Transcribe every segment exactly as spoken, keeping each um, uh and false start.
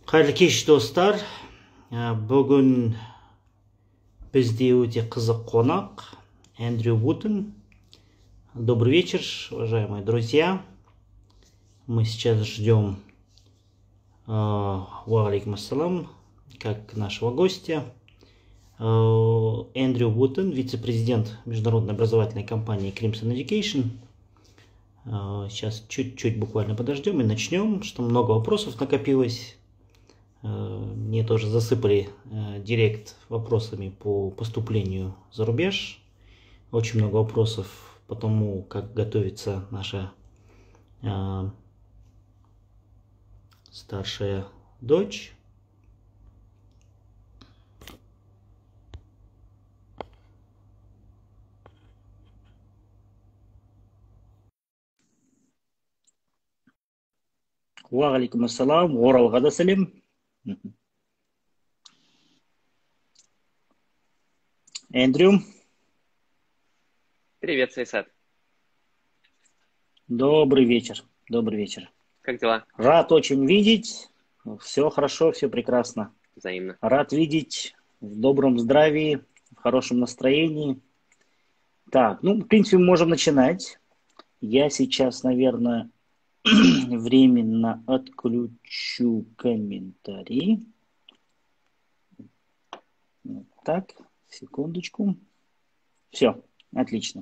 Қайырлы кеш, достар. Ә, Бүгін бізде өте қызық қонақ Эндрю Вуден. Добрый вечер, уважаемые друзья. Мы сейчас ждем э, валейкум ассалам, как нашего гостя. Э, Эндрю Вуден, вице-президент международной образовательной компании Crimson Education. Э, Сейчас чуть-чуть буквально подождем и начнем, что много вопросов накопилось. Мне тоже засыпали э, директ вопросами по поступлению за рубеж. Очень много вопросов по тому, как готовится наша э, старшая дочь. Ва алейкум ассалам, оралға да сәлем. Эндрю. Привет, Сайсат. Добрый вечер. Добрый вечер. Как дела? Рад очень видеть. Все хорошо, все прекрасно. Взаимно. Рад видеть в добром здравии, в хорошем настроении. Так, ну, в принципе, мы можем начинать. Я сейчас, наверное, временно отключу комментарии. Вот так, секундочку. Все, отлично.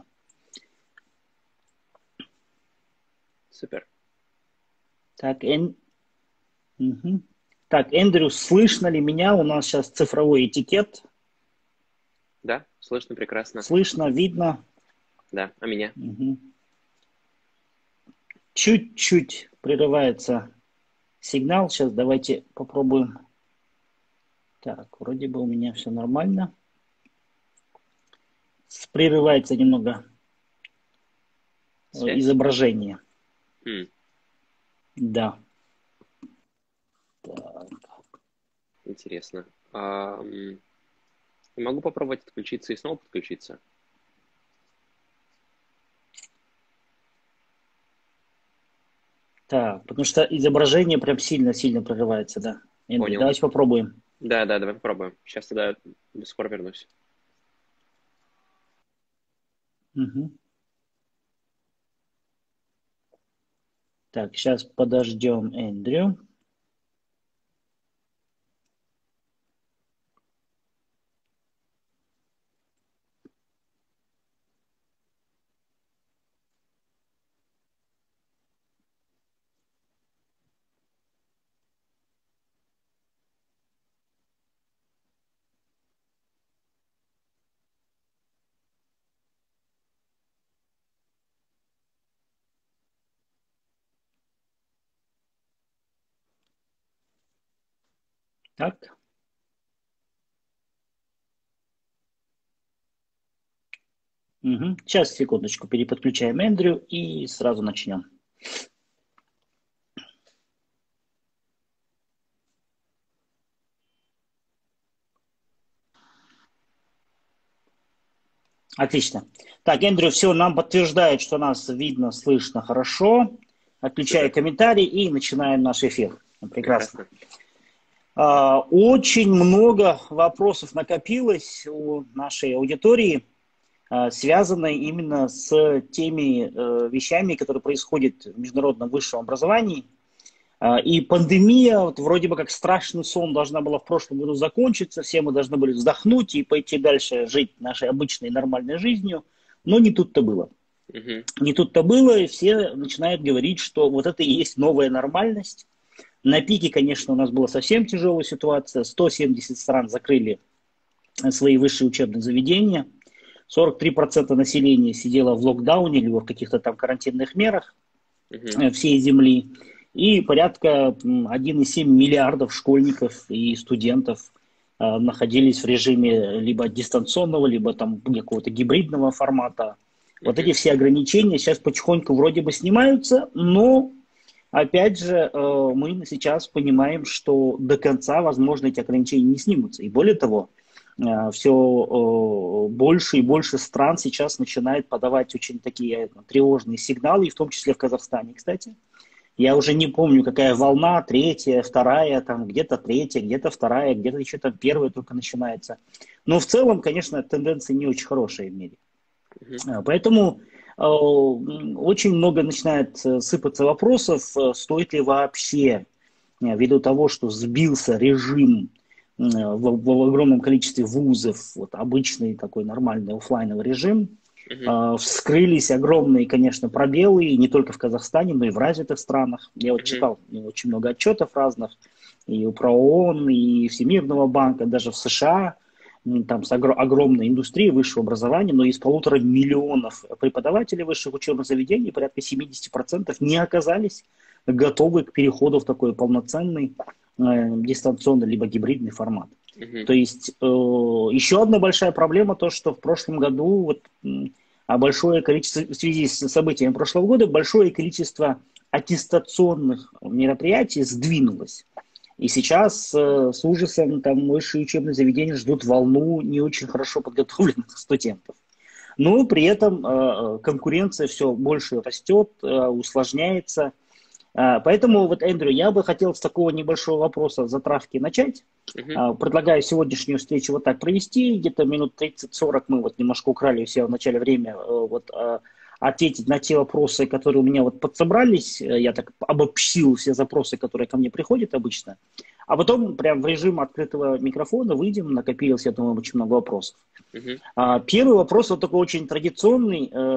Супер. Так, Эн... угу. Так, Эндрю, слышно ли меня? У нас сейчас цифровой этикет. Да, слышно прекрасно. Слышно, видно. Да, а меня? Угу. Чуть-чуть прерывается сигнал. Сейчас давайте попробуем. Так, вроде бы у меня все нормально. Прерывается немного Связь? изображение. М. Да. Так. Интересно. А, м, могу попробовать отключиться и снова подключиться? Так, потому что изображение прям сильно-сильно прерывается, да. Эндрю, Понял. давайте попробуем. Да, да, давай попробуем. Сейчас тогда скоро вернусь. Угу. Так, сейчас подождем Эндрю. Так. Угу. Сейчас, секундочку, переподключаем Эндрю и сразу начнем. Отлично. Так, Эндрю, все, нам подтверждает, что нас видно, слышно хорошо. Отключаю Супер. комментарий и начинаем наш эфир. Прекрасно. Прекрасно. А, Очень много вопросов накопилось у нашей аудитории, а, связанные именно с теми э, вещами, которые происходят в международном высшем образовании. А, И пандемия, вот вроде бы как страшный сон, должна была в прошлом году закончиться, все мы должны были вздохнуть и пойти дальше жить нашей обычной нормальной жизнью, но не тут-то было. Мгм. Не тут-то было, и все начинают говорить, что вот это и есть новая нормальность. На пике, конечно, у нас была совсем тяжелая ситуация. сто семьдесят стран закрыли свои высшие учебные заведения. сорок три процента населения сидело в локдауне или в каких-то там карантинных мерах Мгм. э, всей земли. И порядка м, один и семь миллиардов школьников и студентов э, находились в режиме либо дистанционного, либо там какого-то гибридного формата. Вот Мгм. эти все ограничения сейчас потихоньку вроде бы снимаются, но опять же, э, мы сейчас понимаем, что до конца, возможно, эти ограничения не снимутся. И более того, все больше и больше стран сейчас начинает подавать очень такие тревожные сигналы, и в том числе в Казахстане, кстати, Я уже не помню, какая волна, третья, вторая, там где-то третья, где-то вторая, где-то еще там первая только начинается. Но в целом, конечно, тенденции не очень хорошие в мире. Мгм. А, Поэтому э, очень много начинает э, сыпаться вопросов, э, стоит ли вообще, э, ввиду того, что сбился режим э, в, в огромном количестве вузов, вот обычный такой нормальный оффлайновый режим, Мгм. э, вскрылись огромные, конечно, пробелы, и не только в Казахстане, но и в развитых странах. Я вот Мгм. читал очень много отчетов разных, и про ООН, и Всемирного банка, даже в США, м, там с огр- огромной индустрией высшего образования, но из полутора миллионов преподавателей высших учебных заведений порядка семьдесят процентов не оказались готовы к переходу в такой полноценный э, дистанционный либо гибридный формат. Мгм. То есть э, еще одна большая проблема то, что в прошлом году вот, м, а большое количество, в связи с событиями прошлого года, большое количество аттестационных мероприятий сдвинулось. И сейчас э, с ужасом там высшие учебные заведения ждут волну не очень хорошо подготовленных студентов. Но при этом э, конкуренция все больше растет, э, усложняется. Э, поэтому вот, Эндрю, я бы хотел с такого небольшого вопроса затравки начать. Мгм. Э, предлагаю сегодняшнюю встречу вот так провести. Где-то минут тридцать-сорок мы вот немножко украли у себя в начале время э, вот, э, ответить на те вопросы, которые у меня вот подсобрались. Э, Я так обобщил все запросы, которые ко мне приходят обычно. А потом прям в режим открытого микрофона выйдем, накопилось, я думаю, очень много вопросов. Мгм. А, Первый вопрос, вот такой очень традиционный, э,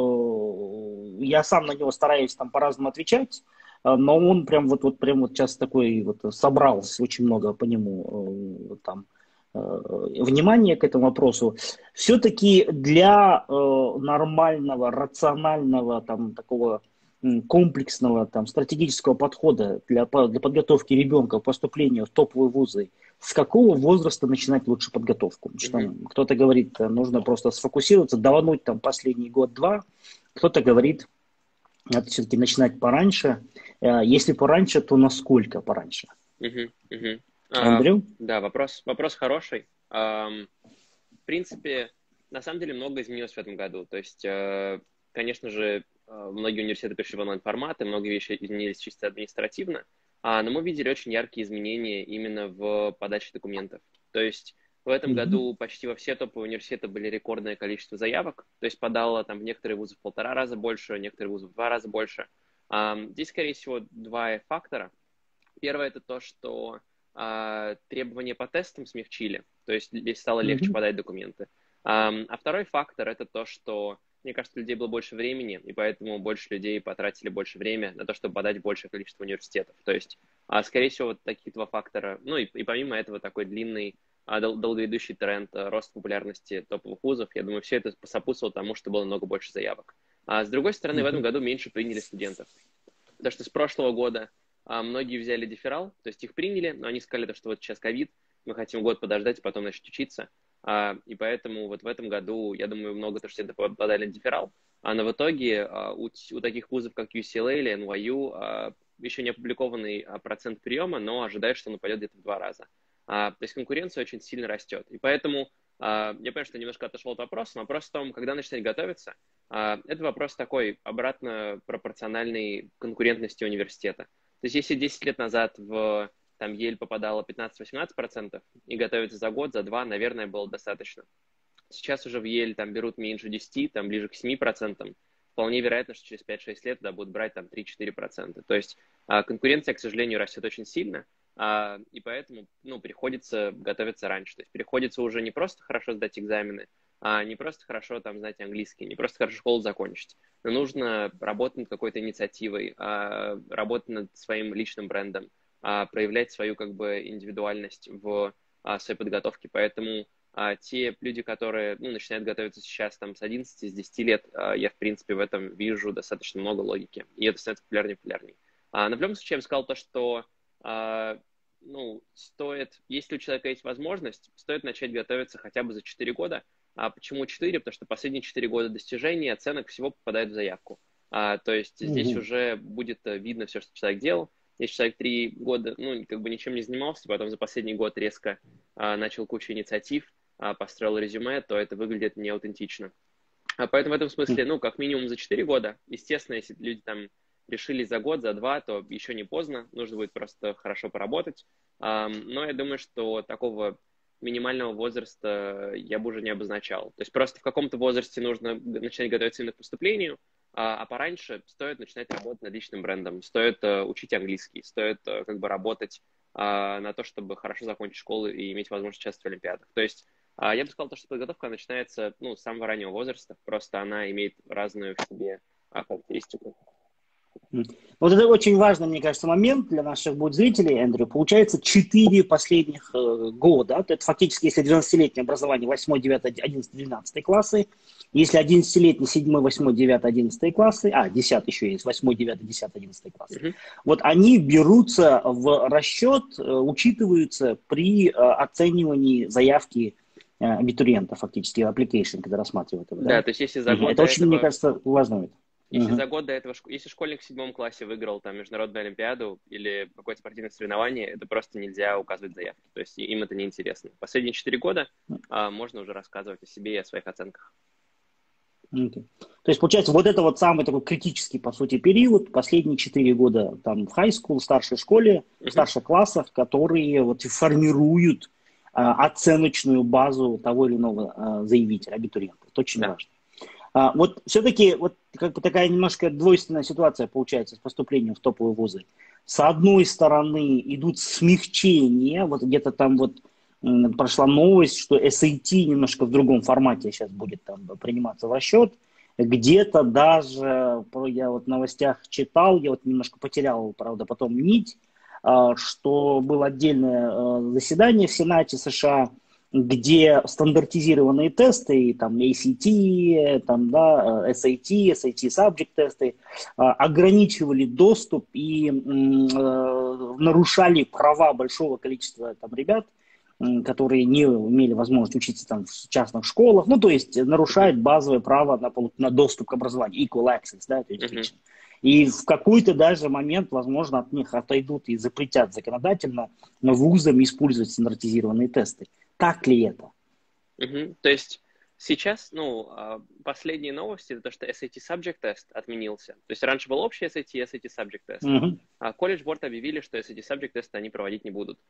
э, я сам на него стараюсь там по-разному отвечать, э, но он прям вот, вот, прям вот сейчас такой вот собрался очень много по нему э, там э, внимания к этому вопросу. Все-таки для э, нормального, рационального там такого м, комплексного там стратегического подхода для, по- для подготовки ребенка к поступлению в топовые вузы, с какого возраста начинать лучше подготовку? Что Мгм. там, кто-то говорит, э, нужно просто сфокусироваться, давануть там последний год-два. Кто-то говорит, надо все-таки начинать пораньше. Э, Если пораньше, то насколько пораньше? Мгм. Мгм. А, Эндрю? да, вопрос, вопрос хороший. Ам, в принципе, на самом деле много изменилось в этом году. То есть, э, конечно же, э, многие университеты пришли в онлайн-формат, и много вещей изменились чисто административно, а, но мы видели очень яркие изменения именно в подаче документов. То есть в этом Мгм. году почти во все топовые университеты были рекордное количество заявок, то есть подало там в некоторые вузы в полтора раза больше, некоторые вузы в два раза больше. Ам, Здесь, скорее всего, два фактора. Первое это то, что а, требования по тестам смягчили, то есть здесь стало легче Мгм. подать документы. А, а второй фактор это то, что, мне кажется, у людей было больше времени, и поэтому больше людей потратили больше времени на то, чтобы подать большее количество университетов. То есть, а, скорее всего, вот такие два фактора. Ну и, и помимо этого такой длинный, а, дол- долгоидущий тренд а, рост популярности топовых вузов, я думаю, все это сопутствовало тому, что было много больше заявок. А с другой стороны, в этом Мгм. году меньше приняли студентов. Потому что с прошлого года а, многие взяли деферал, то есть их приняли, но они сказали, что вот сейчас ковид, мы хотим год подождать, и потом начать учиться. А, и поэтому вот в этом году, я думаю, много то, что это подали на деферал. А но в итоге а, у, у таких вузов, как ю си эл эй или эн вай ю, а, еще не опубликованный а, процент приема, но ожидают, что он упадет где-то в два раза. А, то есть конкуренция очень сильно растет. И поэтому а, я понимаю, что я немножко отошел от вопроса, но вопрос в том, когда начинать готовиться. А, Это вопрос такой обратно пропорциональной конкурентности университета. То есть если десять лет назад в там Ель попадало пятнадцать-восемнадцать процентов и готовиться за год, за два, наверное, было достаточно. Сейчас уже в Ель там берут меньше десяти, там ближе к семи процентам. Вполне вероятно, что через пять-шесть лет да, будут брать там три-четыре процента. То есть а, конкуренция, к сожалению, растет очень сильно, а, и поэтому ну, приходится готовиться раньше. То есть приходится уже не просто хорошо сдать экзамены, а не просто хорошо там знать английский, не просто хорошо школу закончить, но нужно работать над какой-то инициативой, а, работать над своим личным брендом, а, проявлять свою как бы индивидуальность в а, своей подготовке. Поэтому а те люди, которые ну, начинают готовиться сейчас там, с одиннадцати, с десяти лет, а, я, в принципе, в этом вижу достаточно много логики. И это становится популярнее и популярнее. А, но в любом случае я бы сказал то, что а, ну, стоит, если у человека есть возможность, стоит начать готовиться хотя бы за четыре года. А почему четыре? Потому что последние четыре года достижений оценок всего попадают в заявку. А, то есть здесь Мгм. уже будет видно все, что человек делал. Если человек три года, ну, как бы ничем не занимался, потом за последний год резко а, начал кучу инициатив, а, построил резюме, то это выглядит неаутентично. А поэтому в этом смысле, ну, как минимум за четыре года, естественно, если люди там решились за год, за два, то еще не поздно, нужно будет просто хорошо поработать. Но я думаю, что такого минимального возраста я бы уже не обозначал. То есть просто в каком-то возрасте нужно начинать готовиться именно к поступлению, а пораньше стоит начинать работать над личным брендом, стоит учить английский, стоит как бы работать на то, чтобы хорошо закончить школу и иметь возможность участвовать в олимпиадах. То есть я бы сказал, что подготовка начинается ну, с самого раннего возраста, просто она имеет разную в себе характеристику. Вот это очень важный, мне кажется, момент для наших будет зрителей, Эндрю. Получается, четыре последних э, года, это фактически, если двенадцатилетнее образование, восьмой, девятый, одиннадцатый, двенадцатый классы, если одиннадцатилетний, седьмой, восьмой, девятый, одиннадцатый классы, а, десятый еще есть, восьмой, девятый, десятый, одиннадцатый классы, mm-hmm. вот они берутся в расчет, э, учитываются при э, оценивании заявки э, абитуриента, фактически, application, когда рассматривают его. Да, да? то есть если за год Это очень, этого... мне кажется, важно. Если uh-huh. за год до этого, если школьник в седьмом классе выиграл там международную олимпиаду или какое-то спортивное соревнование, это просто нельзя указывать заявки. То есть им это неинтересно. Последние четыре года а, можно уже рассказывать о себе и о своих оценках. Okay. То есть, получается, вот это вот самый такой критический, по сути, период, последние четыре года там в high school, старшей школе, uh-huh. в старших классах, которые вот формируют а, оценочную базу того или иного а, заявителя, абитуриента. Это очень да. важно. А, вот все-таки вот как бы такая немножко двойственная ситуация получается с поступлением в топовые вузы. С одной стороны идут смягчения, вот где-то там вот м, прошла новость, что эс эй ти немножко в другом формате сейчас будет там приниматься в расчет. Где-то даже, я вот в новостях читал, я вот немножко потерял, правда, потом нить, а, что было отдельное а, заседание в Сенате США, где стандартизированные тесты, там эй си ти, там, да, эс эй ти, эс эй ти subject тесты, ограничивали доступ и э, нарушали права большого количества там, ребят, которые не имели возможность учиться там, в частных школах, ну, то есть нарушают базовое право на, на доступ к образованию, equal access, да, to education. И в какой-то даже момент, возможно, от них отойдут и запретят законодательно вузам использовать стандартизированные тесты. Так ли это? Угу. То есть сейчас, ну, последние новости, это то, что эс эй ти Subject Test отменился. То есть раньше был общий эс эй ти, эс эй ти Subject Test. Uh-huh. А колледж Board объявили, что эс эй ти Subject Test они проводить не будут.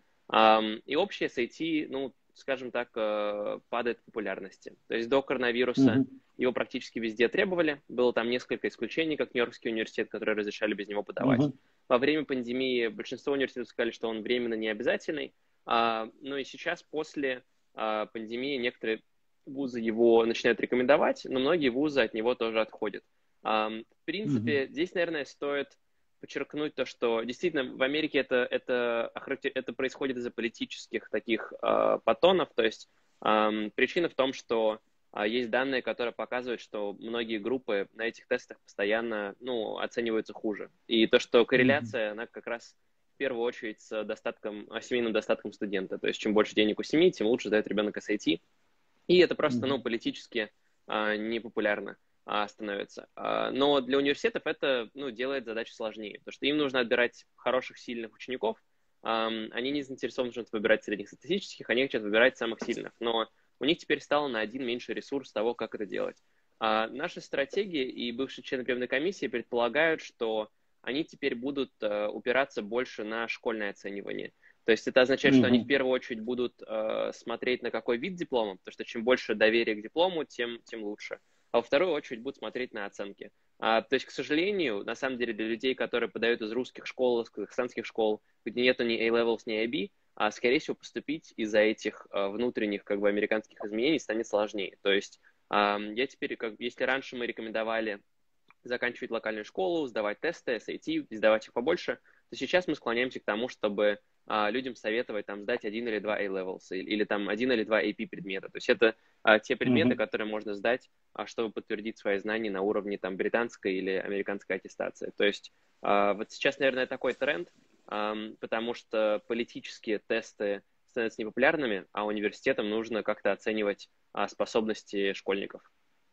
И общий эс эй ти, ну, скажем так, падает в популярности. То есть до коронавируса uh-huh. его практически везде требовали. Было там несколько исключений, как Нью-Йоркский университет, которые разрешали без него подавать. Uh-huh. Во время пандемии большинство университетов сказали, что он временно не обязательный. А, ну и сейчас, после а, пандемии, некоторые вузы его начинают рекомендовать, но многие вузы от него тоже отходят. А, в принципе, mm-hmm. здесь, наверное, стоит подчеркнуть то, что действительно в Америке это, это, это происходит из-за политических таких а, подтонов. То есть а, причина в том, что а, есть данные, которые показывают, что многие группы на этих тестах постоянно ну, оцениваются хуже. И то, что корреляция, mm-hmm. она как раз... в первую очередь с достатком, семейным достатком студента. То есть чем больше денег у семьи, тем лучше сдает ребенок эс эй ти. И это просто ну, политически а, непопулярно а, становится. А, но для университетов это ну, делает задачу сложнее. Потому что им нужно отбирать хороших, сильных учеников. А, они не заинтересованы, что выбирать среднестатистических, они хотят выбирать самых сильных. Но у них теперь стало на один меньше ресурс того, как это делать. А, наши стратегии и бывшие члены приемной комиссии предполагают, что они теперь будут э, упираться больше на школьное оценивание. То есть это означает, mm-hmm. что они в первую очередь будут э, смотреть на какой вид диплома, потому что чем больше доверия к диплому, тем, тем лучше. А во вторую очередь будут смотреть на оценки. А, то есть, к сожалению, на самом деле для людей, которые подают из русских школ, из казахстанских школ, где нету ни A-levels, ни ай би, а, скорее всего, поступить из-за этих э, внутренних как бы, американских изменений станет сложнее. То есть э, я теперь, как, если раньше мы рекомендовали заканчивать локальную школу, сдавать тесты, эс эй ти, сдавать их побольше, то сейчас мы склоняемся к тому, чтобы а, людям советовать там, сдать один или два A-levels или, или там один или два эй пи предмета. То есть это а, те предметы, mm-hmm. которые можно сдать, а, чтобы подтвердить свои знания на уровне там, британской или американской аттестации. То есть а, вот сейчас, наверное, такой тренд, а, потому что политические тесты становятся непопулярными, а университетам нужно как-то оценивать а, способности школьников.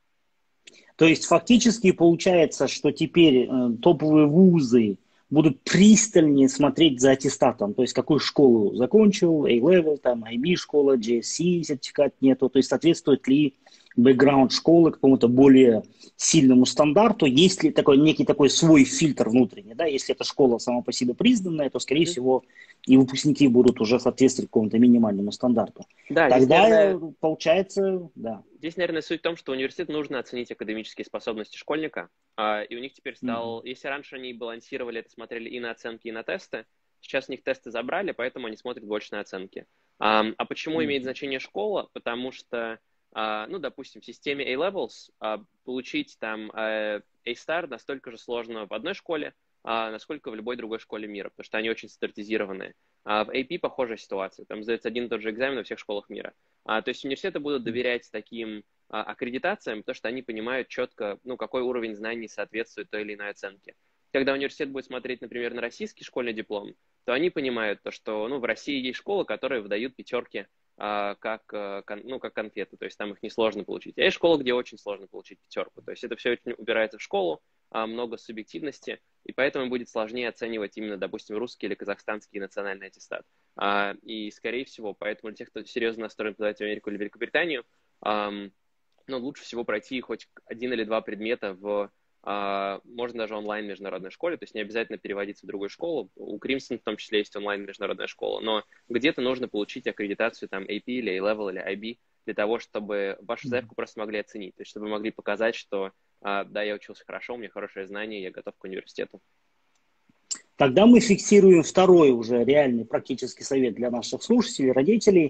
То есть фактически получается, что теперь э, топовые вузы будут пристальнее смотреть за аттестатом, то есть какую школу закончил, A-level, там, ай би школа, джей эс си сертификат нету, то есть соответствует ли бэкграунд школы к какому-то более сильному стандарту? Есть ли такой некий такой свой фильтр внутренний? Да? Если эта школа сама по себе признанная, то, скорее всего, и выпускники будут уже соответствовать какому-то минимальному стандарту. Да, здесь, Тогда, наверное, получается, да. Здесь, наверное, суть в том, что университету нужно оценить академические способности школьника, а, и у них теперь стал, mm-hmm. если раньше они балансировали это, смотрели и на оценки, и на тесты, сейчас у них тесты забрали, поэтому они смотрят больше на оценки. А, а почему mm-hmm. имеет значение школа? Потому что, а, ну, допустим, в системе A-Levels а, получить там а, A-Star настолько же сложно в одной школе, а, насколько в любой другой школе мира, потому что они очень стандартизированные. А в эй пи похожая ситуация, там сдается один и тот же экзамен во всех школах мира. А, то есть университеты будут доверять таким а, аккредитациям, потому что они понимают четко, ну, какой уровень знаний соответствует той или иной оценке. Когда университет будет смотреть, например, на российский школьный диплом, то они понимают то, что, ну, в России есть школы, которые выдают пятерки а, как, а, кон, ну, как конфеты, то есть там их несложно получить. А есть школы, где очень сложно получить пятерку. То есть это все очень упирается в школу, а, много субъективности, и поэтому будет сложнее оценивать именно, допустим, русский или казахстанский национальный аттестат. А, и, скорее всего, поэтому для тех, кто серьезно настроен подать в Америку или Великобританию, um, ну, лучше всего пройти хоть один или два предмета в, uh, можно даже онлайн-международной школе, то есть не обязательно переводиться в другую школу. У Crimson в том числе есть онлайн-международная школа, но где-то нужно получить аккредитацию там эй пи или A-Level или ай би для того, чтобы вашу заявку просто могли оценить, то есть чтобы могли показать, что uh, да, я учился хорошо, у меня хорошее знание, я готов к университету. Тогда мы фиксируем второй уже реальный практический совет для наших слушателей, родителей.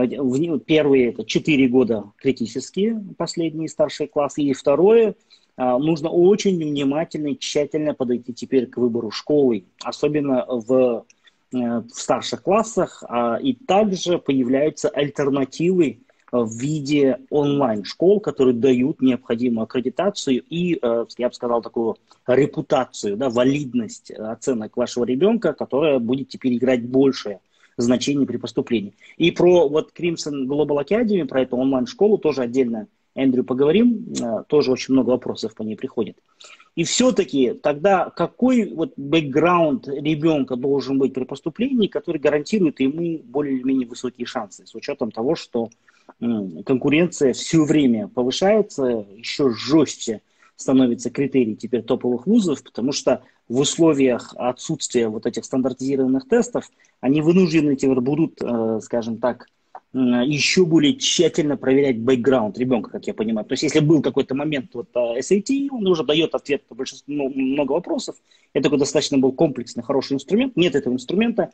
Первые это четыре года критические, последние старшие классы. И второе, нужно очень внимательно и тщательно подойти теперь к выбору школы, особенно в, в старших классах. И также появляются альтернативы в виде онлайн-школ, которые дают необходимую аккредитацию и, я бы сказал, такую репутацию, да, валидность оценок вашего ребенка, которая будет теперь играть большее значение при поступлении. И про вот Crimson Global Academy, про эту онлайн-школу тоже отдельно, Эндрю, поговорим. Тоже очень много вопросов по ней приходит. И все-таки тогда какой вот бэкграунд ребенка должен быть при поступлении, который гарантирует ему более-менее высокие шансы, с учетом того, что конкуренция все время повышается, еще жестче становится критерий теперь топовых вузов, потому что в условиях отсутствия вот этих стандартизированных тестов они вынуждены теперь будут, скажем так, еще более тщательно проверять бэкграунд ребенка, как я понимаю. То есть если был какой-то момент вот эс эй ти, он уже дает ответ на большинство, ну, много вопросов, это такой достаточно был комплексный, хороший инструмент. Нет этого инструмента.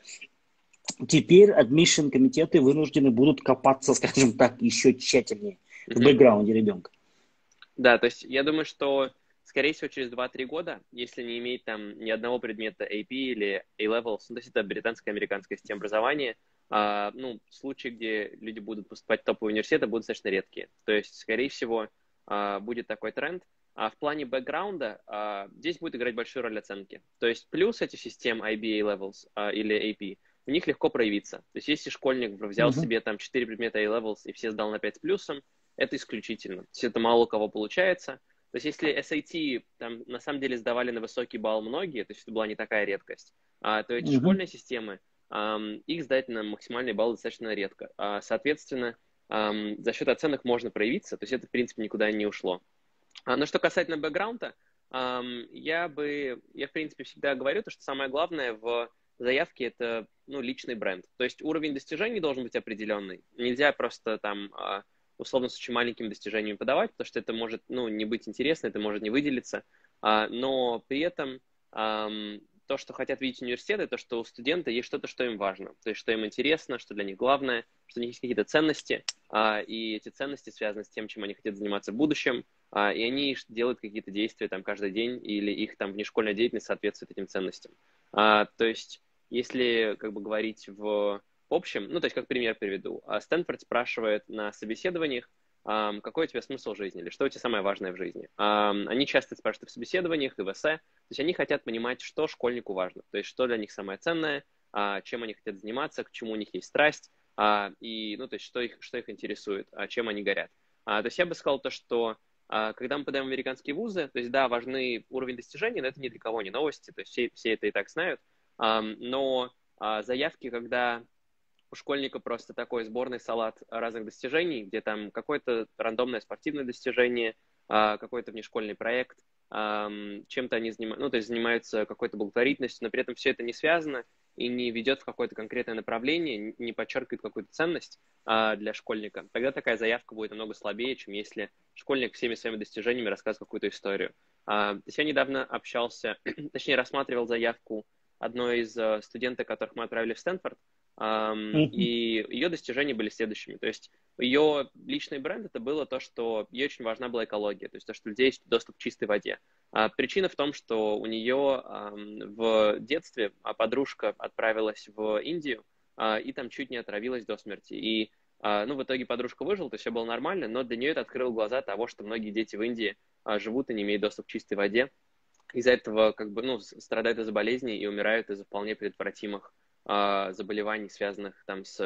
Теперь admission комитеты вынуждены будут копаться, скажем так, еще тщательнее в бэкграунде ребенка. Да, то есть я думаю, что, скорее всего, через два-три года, если не иметь там ни одного предмета эй пи или A-Levels, ну, то есть это британская американская система образования, а, ну, случаи, где люди будут поступать в топовые университеты, будут достаточно редкие. То есть, скорее всего, а, будет такой тренд. А в плане бэкграунда а, здесь будет играть большую роль оценки. То есть плюс этих систем ай би, A-Levels а, или эй пи, в них легко проявиться. То есть если школьник взял uh-huh. себе там четыре предмета A-Levels и все сдал на пять с плюсом, это исключительно. То есть это мало у кого получается. То есть если эс эй ти там на самом деле сдавали на высокий балл многие, то есть это была не такая редкость, а, то эти uh-huh. школьные системы, um, их сдать на максимальный балл достаточно редко. А, соответственно, um, за счет оценок можно проявиться, то есть это в принципе никуда не ушло. А, но что касательно бэкграунда, um, я бы, я в принципе всегда говорю, то, что самое главное в заявке это ну, личный бренд. То есть уровень достижений должен быть определенный. Нельзя просто там условно с очень маленьким достижением подавать, потому что это может ну, не быть интересно, это может не выделиться. Но при этом то, что хотят видеть университеты, то, что у студента есть что-то, что им важно. То есть, что им интересно, что для них главное, что у них есть какие-то ценности, и эти ценности связаны с тем, чем они хотят заниматься в будущем, и они делают какие-то действия там каждый день, или их там внешкольная деятельность соответствует этим ценностям. То есть, если как бы говорить в общем, ну, то есть, как пример приведу, Стэнфорд спрашивает на собеседованиях, какой у тебя смысл жизни, или что у тебя самое важное в жизни. Они часто спрашивают в собеседованиях и в эссе, то есть они хотят понимать, что школьнику важно, то есть что для них самое ценное, чем они хотят заниматься, к чему у них есть страсть, и, ну, то есть что их, что их интересует, чем они горят. То есть я бы сказал то, что когда мы подаем в американские вузы, то есть да, важны уровень достижений, но это ни для кого не новости, то есть все, все это и так знают, но заявки, когда у школьника просто такой сборный салат разных достижений, где там какое-то рандомное спортивное достижение, какой-то внешкольный проект, чем-то они занимаются, ну, то есть занимаются какой-то благотворительностью, но при этом все это не связано и не ведет в какое-то конкретное направление, не подчеркивает какую-то ценность для школьника. Тогда такая заявка будет намного слабее, чем если школьник всеми своими достижениями рассказывает какую-то историю. То есть я недавно общался, точнее, рассматривал заявку одной из студенток, которых мы отправили в Стэнфорд, Um, и ее достижения были следующими. То есть ее личный бренд это было то, что ей очень важна была экология, то есть то, что у людей есть доступ к чистой воде. А причина в том, что у нее um, в детстве подружка отправилась в Индию uh, и там чуть не отравилась до смерти. И uh, ну, в итоге подружка выжила, то есть все было нормально, но для нее это открыло глаза того, что многие дети в Индии uh, живут и не имеют доступ к чистой воде. Из-за этого как бы, ну, страдают из-за болезней и умирают из-за вполне предотвратимых заболеваний, связанных там с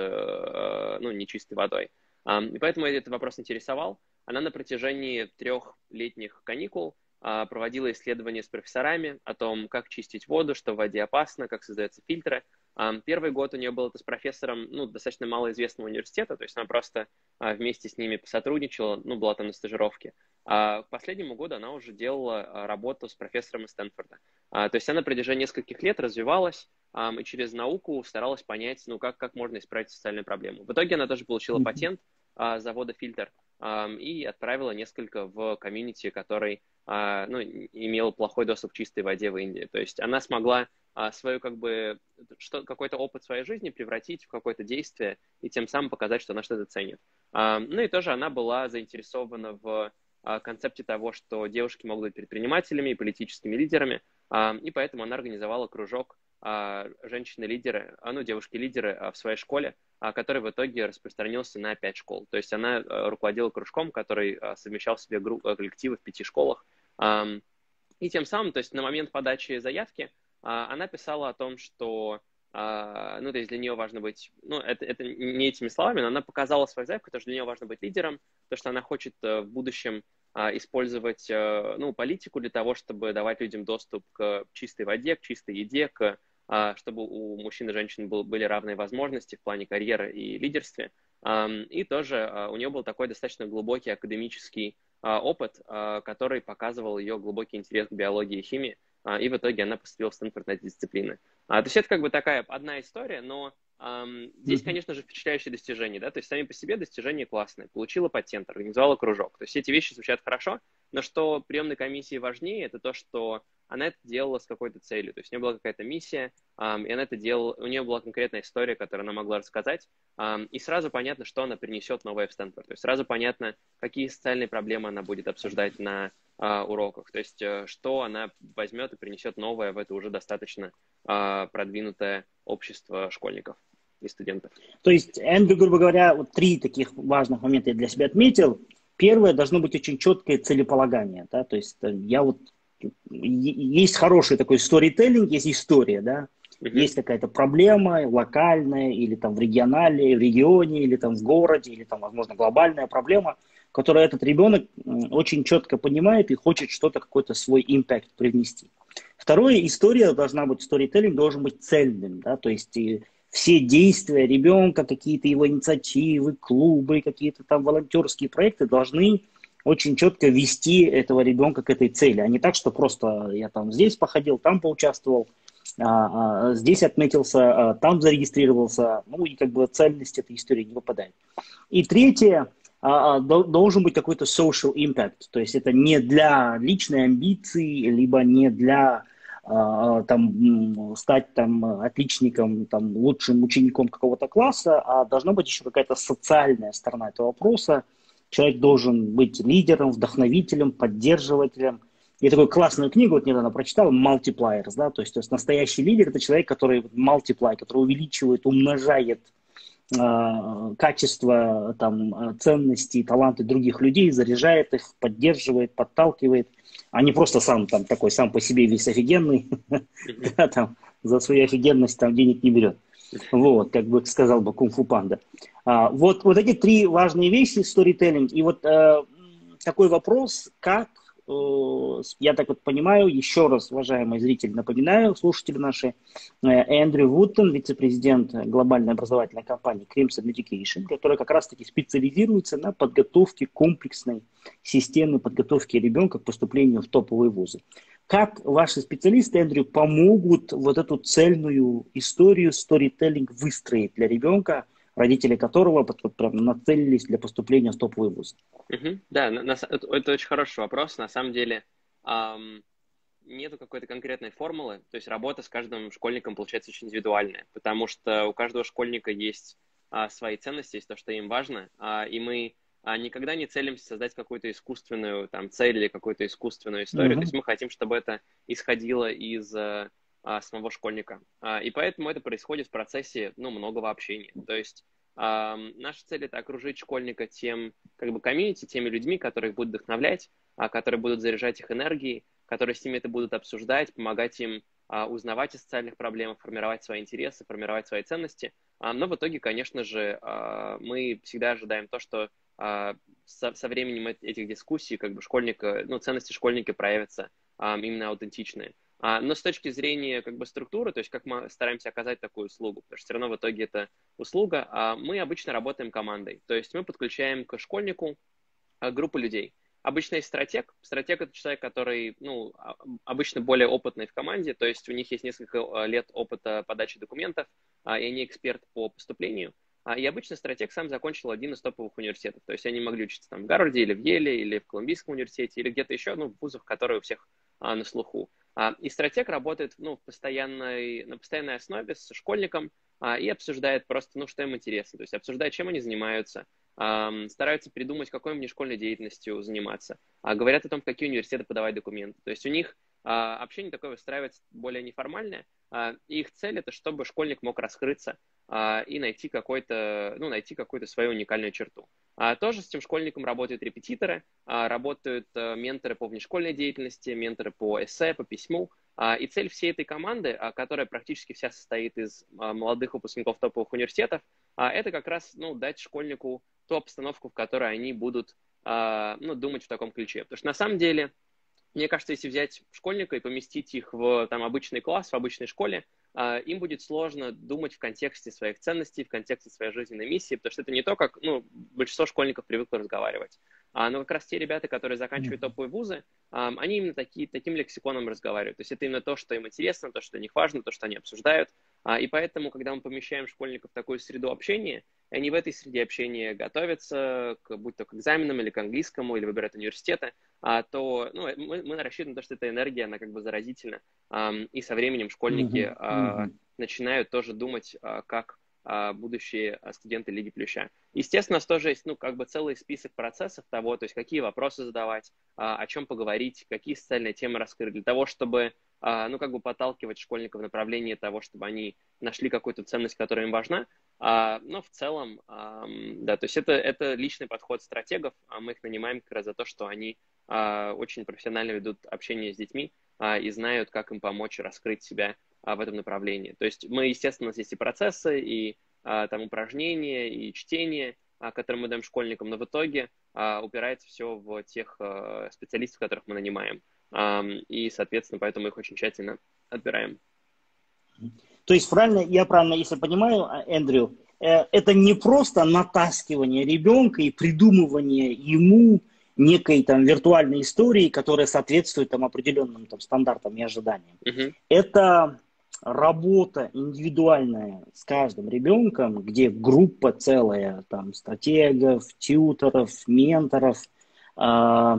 ну, нечистой водой. И поэтому этот вопрос интересовал. Она на протяжении трех летних каникул проводила исследования с профессорами о том, как чистить воду, что в воде опасно, как создаются фильтры. Первый год у нее был это с профессором ну, достаточно малоизвестного университета, то есть она просто вместе с ними сотрудничала, ну, была там на стажировке. А к последнему году она уже делала работу с профессором из Стэнфорда. То есть она на протяжении нескольких лет развивалась и через науку старалась понять, ну, как, как можно исправить социальную проблему. В итоге она тоже получила патент завода «Фильтр» и отправила несколько в комьюнити, который ну, имел плохой доступ к чистой воде в Индии. То есть она смогла свою, как бы, что, какой-то опыт своей жизни превратить в какое-то действие и тем самым показать, что она что-то ценит. Ну и тоже она была заинтересована в концепте того, что девушки могут быть предпринимателями и политическими лидерами, и поэтому она организовала кружок женщины-лидеры, ну, девушки-лидеры в своей школе, который в итоге распространился на пять школ. То есть она руководила кружком, который совмещал в себе группу, коллективы в пяти школах. И тем самым, то есть на момент подачи заявки, она писала о том, что, ну, то есть для нее важно быть, ну, это, это не этими словами, но она показала свою заявку, то, что для нее важно быть лидером, то, что она хочет в будущем использовать, ну, политику для того, чтобы давать людям доступ к чистой воде, к чистой еде, к, чтобы у мужчин и женщин был, были равные возможности в плане карьеры и лидерстве. И тоже у нее был такой достаточно глубокий академический опыт, который показывал ее глубокий интерес к биологии и химии, и в итоге она поступила в Стэнфорд на эти дисциплины. То есть это как бы такая одна история, но Um, здесь, конечно же, впечатляющие достижения, да, то есть сами по себе достижения классные. Получила патент, организовала кружок. То есть эти вещи звучат хорошо, но что приемной комиссии важнее, это то, что она это делала с какой-то целью. То есть у нее была какая-то миссия, um, и она это делала, у нее была конкретная история, которую она могла рассказать, um, и сразу понятно, что она принесет новое в Стэнфорд. То есть сразу понятно, какие социальные проблемы она будет обсуждать на uh, уроках. То есть uh, что она возьмет и принесет новое в это уже достаточно uh, продвинутое общество школьников и студентов. То есть, Эндрю, грубо говоря, вот три таких важных момента я для себя отметил. Первое, должно быть очень четкое целеполагание. Да? То есть, я вот... Есть хороший такой сторителлинг, есть история, да? Uh-huh. Есть какая-то проблема локальная, или там в регионале, в регионе, или там в городе, или там, возможно, глобальная проблема, которую этот ребенок очень четко понимает и хочет что-то, какой-то свой импакт привнести. Второе, история должна быть, сторителлинг должен быть цельным, да? То есть... Все действия ребенка, какие-то его инициативы, клубы, какие-то там волонтерские проекты должны очень четко вести этого ребенка к этой цели, а не так, что просто я там здесь походил, там поучаствовал, а, а, здесь отметился, а, там зарегистрировался, ну и как бы цельность этой истории не выпадает. И третье, а, а, должен быть какой-то social impact, то есть это не для личной амбиции, либо не для... Там, стать там, отличником, там, лучшим учеником какого-то класса, а должна быть еще какая-то социальная сторона этого вопроса. Человек должен быть лидером, вдохновителем, поддерживателем. Я такую классную книгу вот недавно прочитал, Multipliers, да, то есть, то есть настоящий лидер – это человек, который multiply, который увеличивает, умножает э, качество, там, ценности, таланты других людей, заряжает их, поддерживает, подталкивает. А не просто сам там такой сам по себе весь офигенный, да, там, за свою офигенность там денег не берет. Вот, как бы сказал бы кунг-фу панда. А, вот, вот эти три важные вещи, сторителлинг. И вот э, такой вопрос, как я так вот понимаю, еще раз, уважаемые зрители, напоминаю, слушатели наши, Эндрю Вуттон, вице-президент глобальной образовательной компании Crimson Education, которая как раз-таки специализируется на подготовке комплексной системы подготовки ребенка к поступлению в топовые вузы. Как ваши специалисты, Эндрю, помогут вот эту цельную историю, сторителлинг выстроить для ребенка, родители которого прям нацелились для поступления в топовый вуз? Угу. Да, на, на, это, это очень хороший вопрос. На самом деле эм, нету какой-то конкретной формулы. То есть работа с каждым школьником получается очень индивидуальная, потому что у каждого школьника есть а, свои ценности, есть то, что им важно, а, и мы а, никогда не целимся создать какую-то искусственную там, цель или какую-то искусственную историю. Uh-huh. То есть мы хотим, чтобы это исходило из а, самого школьника. А, и поэтому это происходит в процессе ну, многого общения. То есть Uh, наша цель — это окружить школьника тем, как бы, комьюнити, теми людьми, которые их будут вдохновлять, uh, которые будут заряжать их энергией, которые с ними это будут обсуждать, помогать им uh, узнавать о социальных проблемах, формировать свои интересы, формировать свои ценности. Uh, но в итоге, конечно же, uh, мы всегда ожидаем то, что uh, со, со временем этих дискуссий как бы школьника, ну, ценности школьника проявятся uh, именно аутентичные. А, но с точки зрения как бы структуры, то есть как мы стараемся оказать такую услугу, потому что все равно в итоге это услуга, а мы обычно работаем командой. То есть мы подключаем к школьнику а, группу людей. Обычно есть стратег. Стратег — это человек, который ну, обычно более опытный в команде, то есть у них есть несколько лет опыта подачи документов, а, и они эксперт по поступлению. А, и обычно стратег сам закончил один из топовых университетов. То есть они могли учиться там в Гарварде или в Йеле, или в Колумбийском университете, или где-то еще, ну, в вузах, которые у всех а, на слуху. И стратег работает ну, в постоянной, на постоянной основе с школьником а, и обсуждает просто, ну, что им интересно. То есть обсуждает, чем они занимаются, а, стараются придумать, какой им внешкольной деятельностью заниматься, а, говорят о том, в какие университеты подавать документы. То есть у них а, общение такое выстраивается более неформальное, а, и их цель — это чтобы школьник мог раскрыться а, и найти, какой-то, ну, найти какую-то свою уникальную черту. А, тоже с этим школьником работают репетиторы, а, работают а, менторы по внешкольной деятельности, менторы по эссе, по письму. А, и цель всей этой команды, а, которая практически вся состоит из а, молодых выпускников топовых университетов, а, это как раз ну, дать школьнику ту обстановку, в которой они будут а, ну, думать в таком ключе. Потому что на самом деле, мне кажется, если взять школьника и поместить их в там, обычный класс, в обычной школе, им будет сложно думать в контексте своих ценностей, в контексте своей жизненной миссии, потому что это не то, как ну, большинство школьников привыкло разговаривать. Но как раз те ребята, которые заканчивают топовые вузы, они именно такие, таким лексиконом разговаривают. То есть это именно то, что им интересно, то, что для них важно, то, что они обсуждают. И поэтому, когда мы помещаем школьников в такую среду общения, они в этой среде общения готовятся, к, будь то к экзаменам или к английскому, или выбирают университеты, то ну, мы, мы рассчитываем на то, что эта энергия, она как бы заразительна. И со временем школьники mm-hmm. Mm-hmm. начинают тоже думать, как будущие студенты Лиги Плюща. Естественно, у нас тоже есть ну, как бы целый список процессов того, то есть какие вопросы задавать, о чем поговорить, какие социальные темы раскрыть, для того, чтобы ну, как бы подталкивать школьников в направлении того, чтобы они нашли какую-то ценность, которая им важна. Но в целом, да, то есть это, это личный подход стратегов, а мы их нанимаем как раз за то, что они очень профессионально ведут общение с детьми и знают, как им помочь раскрыть себя в этом направлении. То есть мы, естественно, у нас есть и процессы, и там упражнения, и чтение, которые мы даем школьникам, но в итоге упирается все в тех специалистов, которых мы нанимаем. И, соответственно, поэтому их очень тщательно отбираем. То есть, правильно, я правильно, если понимаю, Эндрю, это не просто натаскивание ребенка и придумывание ему некой там виртуальной истории, которая соответствует там определенным там стандартам и ожиданиям. Uh-huh. Это работа индивидуальная с каждым ребенком, где группа целая там стратегов, тьюторов, менторов э,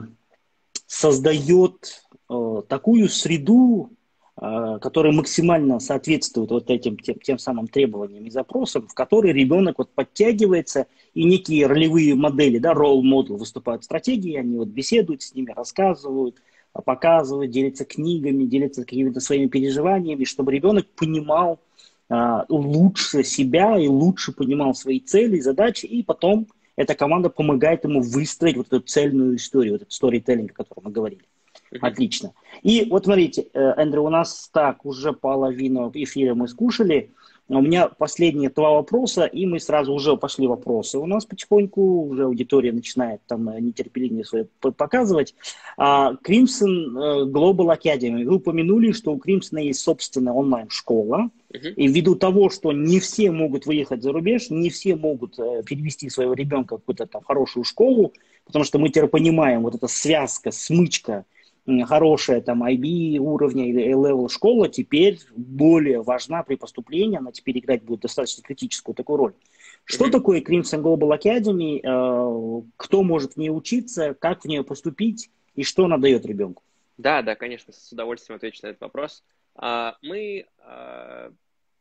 создает э, такую среду, э, которая максимально соответствует вот этим тем, тем самым требованиям и запросам, в которой ребенок вот подтягивается, и некие ролевые модели, да, role model выступают в стратегии, они вот беседуют с ними, рассказывают, показывают, делятся книгами, делятся какими-то своими переживаниями, чтобы ребенок понимал а, лучше себя и лучше понимал свои цели и задачи, и потом эта команда помогает ему выстроить вот эту цельную историю, вот этот сторителлинг, о котором мы говорили. Mm-hmm. Отлично. И вот смотрите, Эндрю, у нас так, уже половину эфира мы скушали. У меня последние два вопроса, и мы сразу уже пошли вопросы. У нас потихоньку уже аудитория начинает там э, нетерпение свое п- показывать. А, Crimson э, Global Academy. Вы упомянули, что у Crimson есть собственная онлайн-школа. Мгм. И ввиду того, что не все могут выехать за рубеж, не все могут э, перевести своего ребенка в какую-то там хорошую школу, потому что мы теперь понимаем, вот эта связка, смычка, м, хорошая там ай би уровня или A-level школа теперь более важна при поступлении, она теперь играть будет достаточно критическую такую роль. Что Мгм. такое Crimson Global Academy, э, кто может в ней учиться, как в нее поступить и что она дает ребенку? Да, да, конечно, с удовольствием отвечу на этот вопрос. А, Мы, а,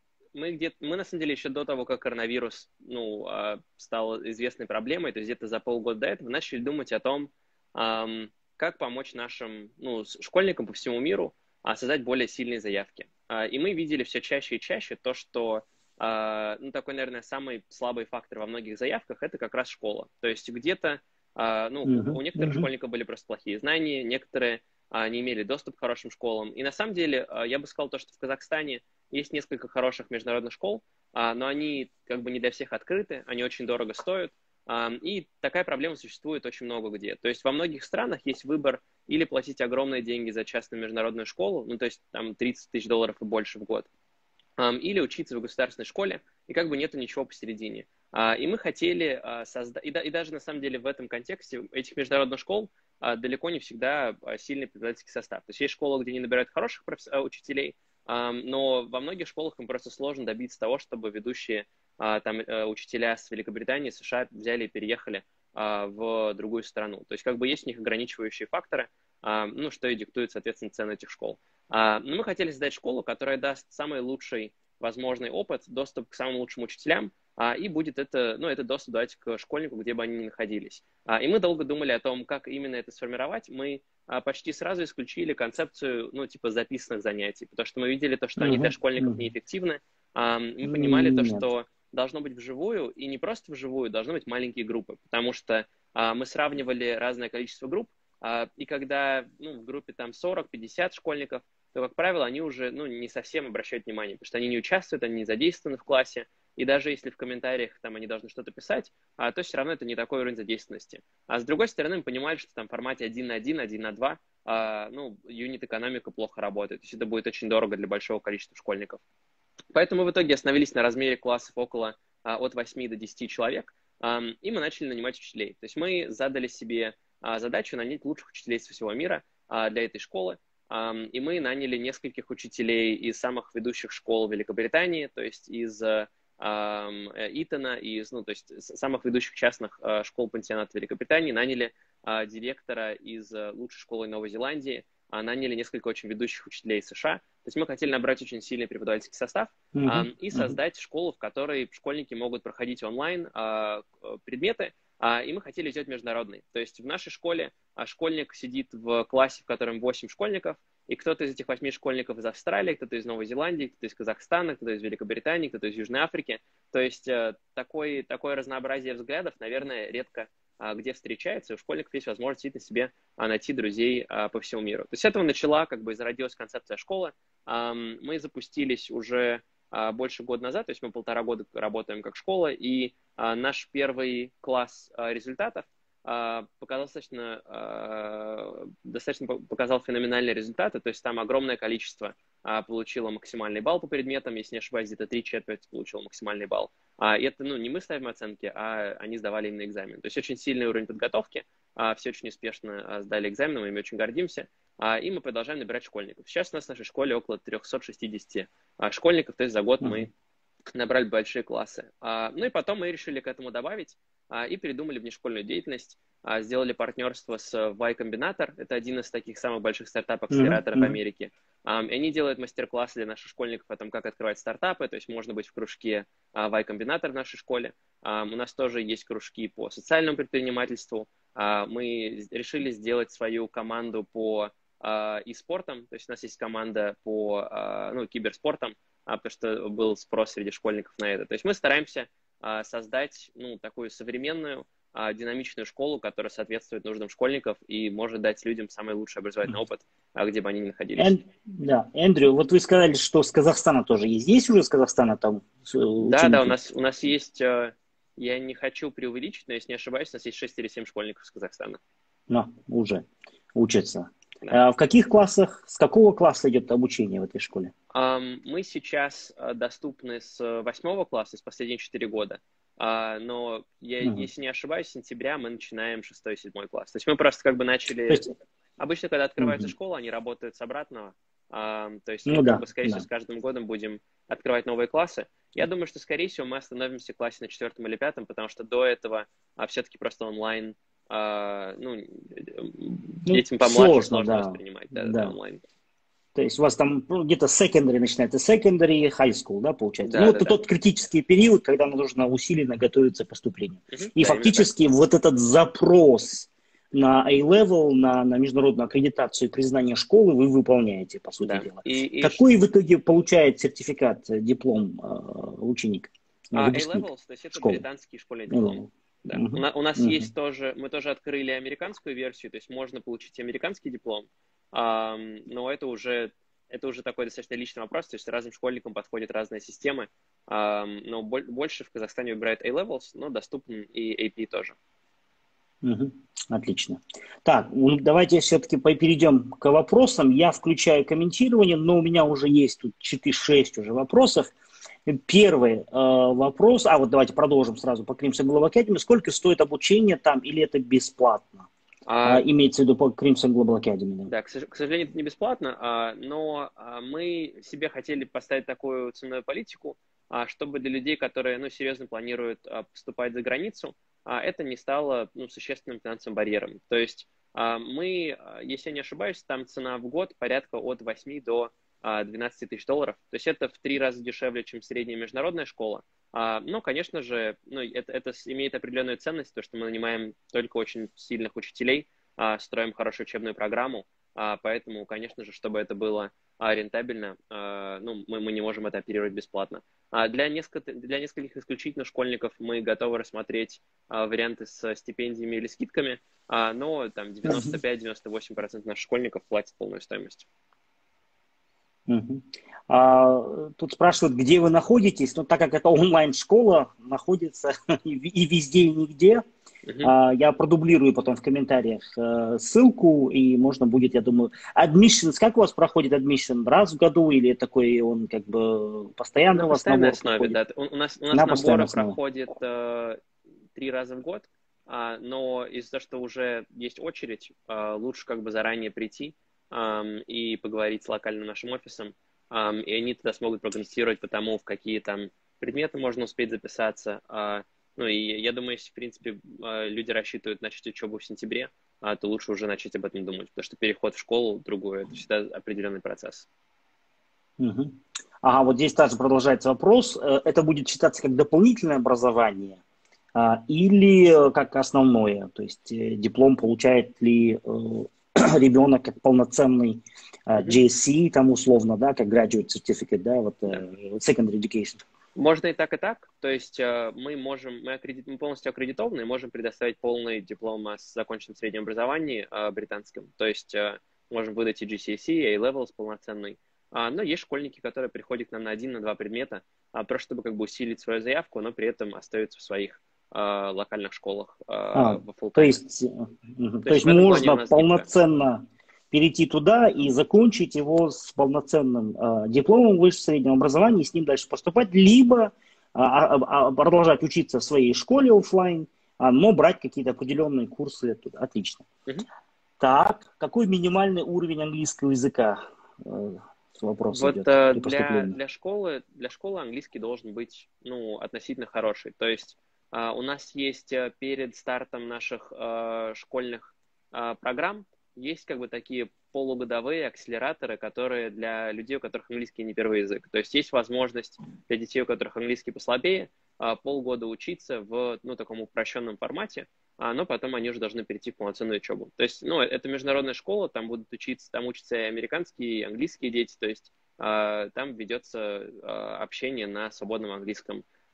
мы где мы на самом деле еще до того, как коронавирус, ну, а, стал известной проблемой, то есть где-то за полгода до этого начали думать о том, ам, как помочь нашим, ну, с- школьникам по всему миру а, создать более сильные заявки. А, И мы видели все чаще и чаще то, что, а, ну, такой, наверное, самый слабый фактор во многих заявках – это как раз школа. То есть где-то, а, ну, у у Мгм, некоторых мгм, школьников были просто плохие знания, некоторые а, не имели доступ к хорошим школам. И на самом деле, а, я бы сказал то, что в Казахстане есть несколько хороших международных школ, а, но они как бы не для всех открыты, они очень дорого стоят, а, и такая проблема существует очень много где. То есть во многих странах есть выбор или платить огромные деньги за частную международную школу, ну то есть там тридцать тысяч долларов и больше в год, ам, или учиться в государственной школе, и как бы нету ничего посередине. А, И мы хотели создать, и, да- и даже на самом деле в этом контексте этих международных школ а, далеко не всегда а, сильный преподавательский состав. То есть есть школы, где не набирают хороших профес- а, учителей, ам, но во многих школах им просто сложно добиться того, чтобы ведущие а, там э, учителя с Великобритании, США взяли и переехали а, в другую страну. То есть как бы есть у них ограничивающие факторы, а, ну, что и диктует, соответственно, цену этих школ. А, Но мы хотели создать школу, которая даст самый лучший возможный опыт, доступ к самым лучшим учителям, а, и будет это, ну, это доступ давать к школьнику, где бы они ни находились. А, И мы долго думали о том, как именно это сформировать. Мы а, почти сразу исключили концепцию, ну, типа записанных занятий, потому что мы видели то, что они для мгм, школьников мгм. неэффективны. А, Мы понимали то, Нет. что должно быть вживую, и не просто вживую, должны быть маленькие группы, потому что а, мы сравнивали разное количество групп, а, и когда, ну, в группе там сорок-пятьдесят школьников, то, как правило, они уже, ну, не совсем обращают внимание, потому что они не участвуют, они не задействованы в классе, и даже если в комментариях там они должны что-то писать, а, то все равно это не такой уровень задействованности. А с другой стороны, мы понимали, что там в формате один на один, один на два, а, ну, юнит-экономика плохо работает, то есть это будет очень дорого для большого количества школьников. Поэтому в итоге остановились на размере классов около а, от восьми до десяти человек, ам, и мы начали нанимать учителей. То есть мы задали себе а, задачу нанять лучших учителей со всего мира а, для этой школы, ам, и мы наняли нескольких учителей из самых ведущих школ Великобритании, то есть из ам, э, Итона, из, ну, то есть с- самых ведущих частных а, школ-пансионатов Великобритании, наняли а, директора из а, лучшей школы Новой Зеландии, а, наняли несколько очень ведущих учителей из США. То есть мы хотели набрать очень сильный преподавательский состав а, Мгм, и мгм. создать школу, в которой школьники могут проходить онлайн а, к- предметы, а, и мы хотели сделать международный. То есть в нашей школе а, школьник сидит в классе, в котором восемь школьников, и кто-то из этих восьми школьников из Австралии, кто-то из Новой Зеландии, кто-то из Казахстана, кто-то из Великобритании, кто-то из Южной Африки. То есть э, такой, такое разнообразие взглядов, наверное, редко а, где встречается, и у школьников есть возможность действительно себе а, найти друзей а, по всему миру. То есть с этого начала, как бы зародилась концепция школы. Ам, Мы запустились уже а, больше года назад, то есть мы полтора года работаем как школа, и а, наш первый класс а, результатов а, показал достаточно, а, достаточно по- показал феноменальные результаты, то есть там огромное количество а, получило максимальный балл по предметам, если не ошибаюсь, где-то три четверти получило максимальный балл. А, и это, ну, не мы ставим оценки, а они сдавали именно экзамен. То есть очень сильный уровень подготовки, а, все очень успешно а, сдали экзамен, мы ими очень гордимся, а, и мы продолжаем набирать школьников. Сейчас у нас в нашей школе около триста шестьдесят а, школьников, то есть за год Мгм. мы набрали большие классы. А, Ну и потом мы решили к этому добавить а, и придумали внешкольную деятельность, а, сделали партнерство с Y Combinator, это один из таких самых больших Мгм, стартап-акселераторов мгм. Америки. А, И они делают мастер-классы для наших школьников о том, как открывать стартапы, то есть можно быть в кружке а, Y Combinator в нашей школе. А, У нас тоже есть кружки по социальному предпринимательству. А, Мы решили сделать свою команду по а, и спортом, то есть у нас есть команда по а, ну, киберспортам, а, потому что был спрос среди школьников на это. То есть мы стараемся а, создать ну, такую современную, а, динамичную школу, которая соответствует нуждам школьников и может дать людям самый лучший образовательный опыт, а, где бы они ни находились. Эн- да, Эндрю, вот вы сказали, что с Казахстана тоже есть. Есть уже с Казахстана там э, Да, да, у ученики? нас, у нас есть, э, я не хочу преувеличить, но если не ошибаюсь, у нас есть шесть или семь школьников из Казахстана. Ну, уже учатся. Да. А в каких классах, с какого класса идет обучение в этой школе? Ам, Мы сейчас э, доступны с восьмого класса, с последние четыре года. А, Но, я, Мгм. если не ошибаюсь, с сентября мы начинаем шестой и седьмой класс. То есть мы просто как бы То начали... есть, Обычно, когда открывается мгм. школа, они работают с обратного. Ам, То есть мы Ну как да, бы, скорее всего, да. с каждым годом будем открывать новые классы. Я думаю, что, скорее всего, мы остановимся в классе на четвертом или пятом, потому что до этого а, все-таки просто онлайн, а, ну, Ну, детям помладше сложно, сложно да. воспринимать, да, да, Да. онлайн. То есть у вас там ну, где-то secondary начинается, secondary, high school, да, получается? Ну, Да, да, это да. тот критический период, когда нужно усиленно готовиться к поступлению. Мгм, И да, именно так. фактически вот этот запрос на A-level, на, на международную аккредитацию и признание школы вы выполняете, по сути Да. дела. И, и ш- Какой в итоге получает сертификат, э, диплом э, ученик, э, а, выпускник A-levels, то есть это школы? британский школьный диплом. A-level. Да. У, Мгм, на- у нас мгм, есть тоже, мы тоже открыли американскую версию, то есть можно получить и американский диплом, ам, но это уже, это уже такой достаточно личный вопрос, то есть разным школьникам подходят разные системы, ам, но боль- больше в Казахстане выбирают A-levels, но доступен и эй пи тоже. мгм. Отлично. Так, ну, давайте все-таки перейдем к вопросам. Я включаю комментирование, но у меня уже есть тут четыре-шесть уже вопросов. Первый э, вопрос, а вот давайте продолжим сразу по Crimson Global Academy. Сколько стоит обучение там или это бесплатно? А, А, имеется в виду по Crimson Global Academy. Да. Да, к, сож- к сожалению, это не бесплатно, а, но а, мы себе хотели поставить такую ценовую политику, а, чтобы для людей, которые ну, серьезно планируют а, поступать за границу, а, это не стало ну, существенным финансовым барьером. То есть а, мы, а, если я не ошибаюсь, там цена в год порядка от восьми до а, двенадцати тысяч долларов. То есть это в три раза дешевле, чем средняя международная школа. А, но, конечно же, ну, это, это с- имеет определенную ценность, то, что мы нанимаем только очень сильных учителей, а, строим хорошую учебную программу, а, поэтому, конечно же, чтобы это было а, рентабельно, а, ну, мы, мы не можем это оперировать бесплатно. А для, несколько, для нескольких исключительно школьников мы готовы рассмотреть а, варианты с стипендиями или скидками, а, но там девяносто пять - девяносто восемь процентов наших школьников платят полную стоимость. Мгм. А, тут спрашивают, где вы находитесь. Ну, так как это онлайн-школа, находится и, ви- и везде, и нигде. Мгм. А, я продублирую потом в комментариях э, ссылку, и можно будет, я думаю, admissions. Как у вас проходит admission? Раз в году или такой он как бы На постоянно у вас постоянной набор основе, проходит? да. У, у нас, у нас На постоянной наборы основе. проходят э, три раза в год, а, но из-за того, что уже есть очередь, а, лучше как бы заранее прийти ам, и поговорить с локальным нашим офисом, ам, и они тогда смогут прогнозировать по тому, в какие там предметы можно успеть записаться. А, ну и я думаю, если, в принципе, а, люди рассчитывают начать учебу в сентябре, а, то лучше уже начать об этом думать, потому что переход в школу другую – это всегда определенный процесс. Мгм. Ага, вот здесь также продолжается вопрос. Э, Это будет считаться как дополнительное образование а, или э, как основное? То есть э, диплом получает ли э, ребенок как полноценный э, Мгм. джей эс си, там условно, да, как graduate certificate, да, вот Да. э, secondary education. Можно и так, и так. То есть э, мы можем, мы, аккредит, мы полностью аккредитованы и можем предоставить полный диплом о законченном среднем образовании э, британском. То есть э, можем выдать и джи си эс и, и A-Levels полноценный. А, но есть школьники, которые приходят к нам на один, на два предмета, а, просто чтобы как бы усилить свою заявку, но при этом остаются в своих э, локальных школах э, А, во то full-time. есть, э, мгм. То то есть есть в этом плане у можно нас гибко. полноценно перейти туда и закончить его с полноценным э, дипломом высшего среднего образования и с ним дальше поступать, либо а, а, а, продолжать учиться в своей школе оффлайн, а, но брать какие-то определенные курсы оттуда. Отлично. Мгм. Так, какой минимальный уровень английского языка? Э, Вопрос Вот идет э, при для, поступлении. для школы, для школы английский должен быть, ну, относительно хороший. То есть а, у нас есть э, перед стартом наших э, школьных э, программ есть как бы такие полугодовые акселераторы, которые для людей, у которых английский не первый язык. То есть есть возможность для детей, у которых английский послабее, э, полгода учиться в, ну, таком упрощенном формате, а, но потом они уже должны перейти в полноценную учебу. То есть, ну, это международная школа, там будут учиться, там учатся и американские, и английские дети, то есть а, там ведется а, общение на свободном английском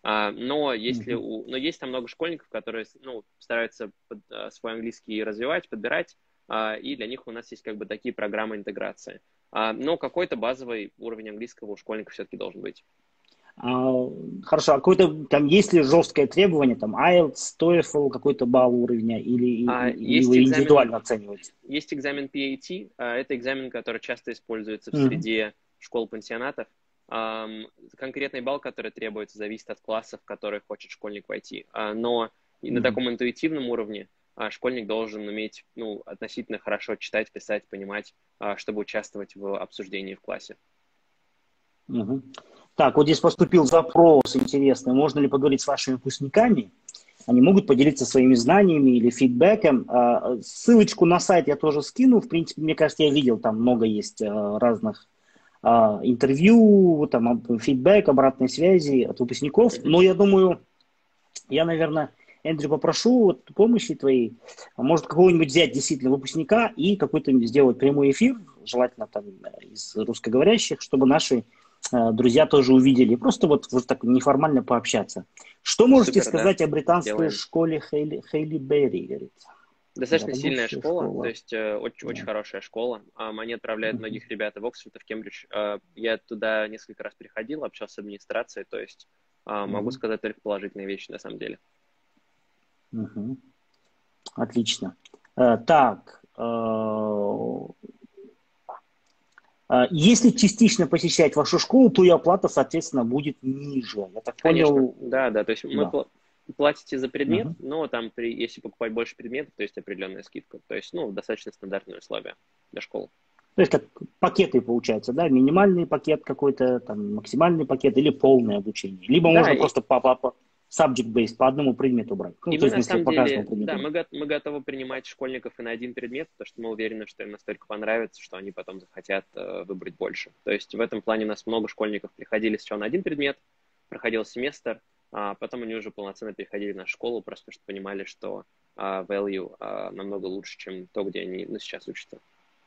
А, но, если Мгм. у, но есть там много школьников, которые ну, стараются под, а, свой английский развивать, подбирать, а, и для них у нас есть как бы такие программы интеграции. А, но какой-то базовый уровень английского у школьников все-таки должен быть. А, хорошо, а какое-то там есть ли жесткое требование, там айлтс, TOEFL, какой-то балл уровня, или, А, или, или есть вы экзамен, индивидуально оцениваете? есть экзамен пи эй ти, а, это экзамен, который часто используется в Мгм. среде школ-пансионатов. Ам, конкретный балл, который требуется, зависит от класса, в который хочет школьник войти. А, но и на Мгм. таком интуитивном уровне а, школьник должен уметь ну, относительно хорошо читать, писать, понимать, а, чтобы участвовать в обсуждении в классе. Мгм. Так, вот здесь поступил запрос интересный. Можно ли поговорить с вашими выпускниками? Они могут поделиться своими знаниями или фидбэком. А, Ссылочку на сайт я тоже скину. В принципе, мне кажется, я видел, там много есть а, разных а, интервью, вот там а, фидбэк, обратной связи от выпускников. Мгм. Но я думаю, я, наверное, Эндрю, попрошу вот помощи твоей. А может, какого-нибудь взять действительно выпускника и какой-то сделать прямой эфир, желательно там из русскоговорящих, чтобы наши э, друзья тоже увидели. Просто вот, вот так неформально пообщаться. Что можете Супер, да, сказать о британской сделаем. школе Хейли, Хейли Берри, говорит? Достаточно сильная Дорогущая школа, то школа. есть э, очень, очень Да. хорошая школа. Ам, Они отправляют Мгм. многих ребят в Оксфорд и в Кембридж. Э, Я туда несколько раз приходил, общался с администрацией, то есть а, могу Мгм. сказать только положительные вещи на самом деле. Мгм. Отлично. Э, так, э, А, Если частично посещать вашу школу, то и оплата, соответственно, будет ниже. Я так Конечно, понял, да, да, то есть мы да. пла- платите за предмет, Мгм. но там, при, если покупать больше предметов, то есть определенная скидка. То есть, ну, достаточно стандартные условия для школы. То есть как пакеты получается, да? Минимальный пакет какой-то, там, максимальный пакет или полное обучение. Либо Да, можно и, просто по, по, по subject-based, по одному предмету брать. Ну, И то мы есть, в на смысле, самом по каждому деле, предмету да, мы, брать. го- мы готовы принимать школьников и на один предмет, потому что мы уверены, что им настолько понравится, что они потом захотят э, выбрать больше. То есть в этом плане у нас много школьников приходили сначала на один предмет, проходил семестр, а потом они уже полноценно переходили в нашу школу, просто потому что понимали, что а, value а, намного лучше, чем то, где они ну, сейчас учатся.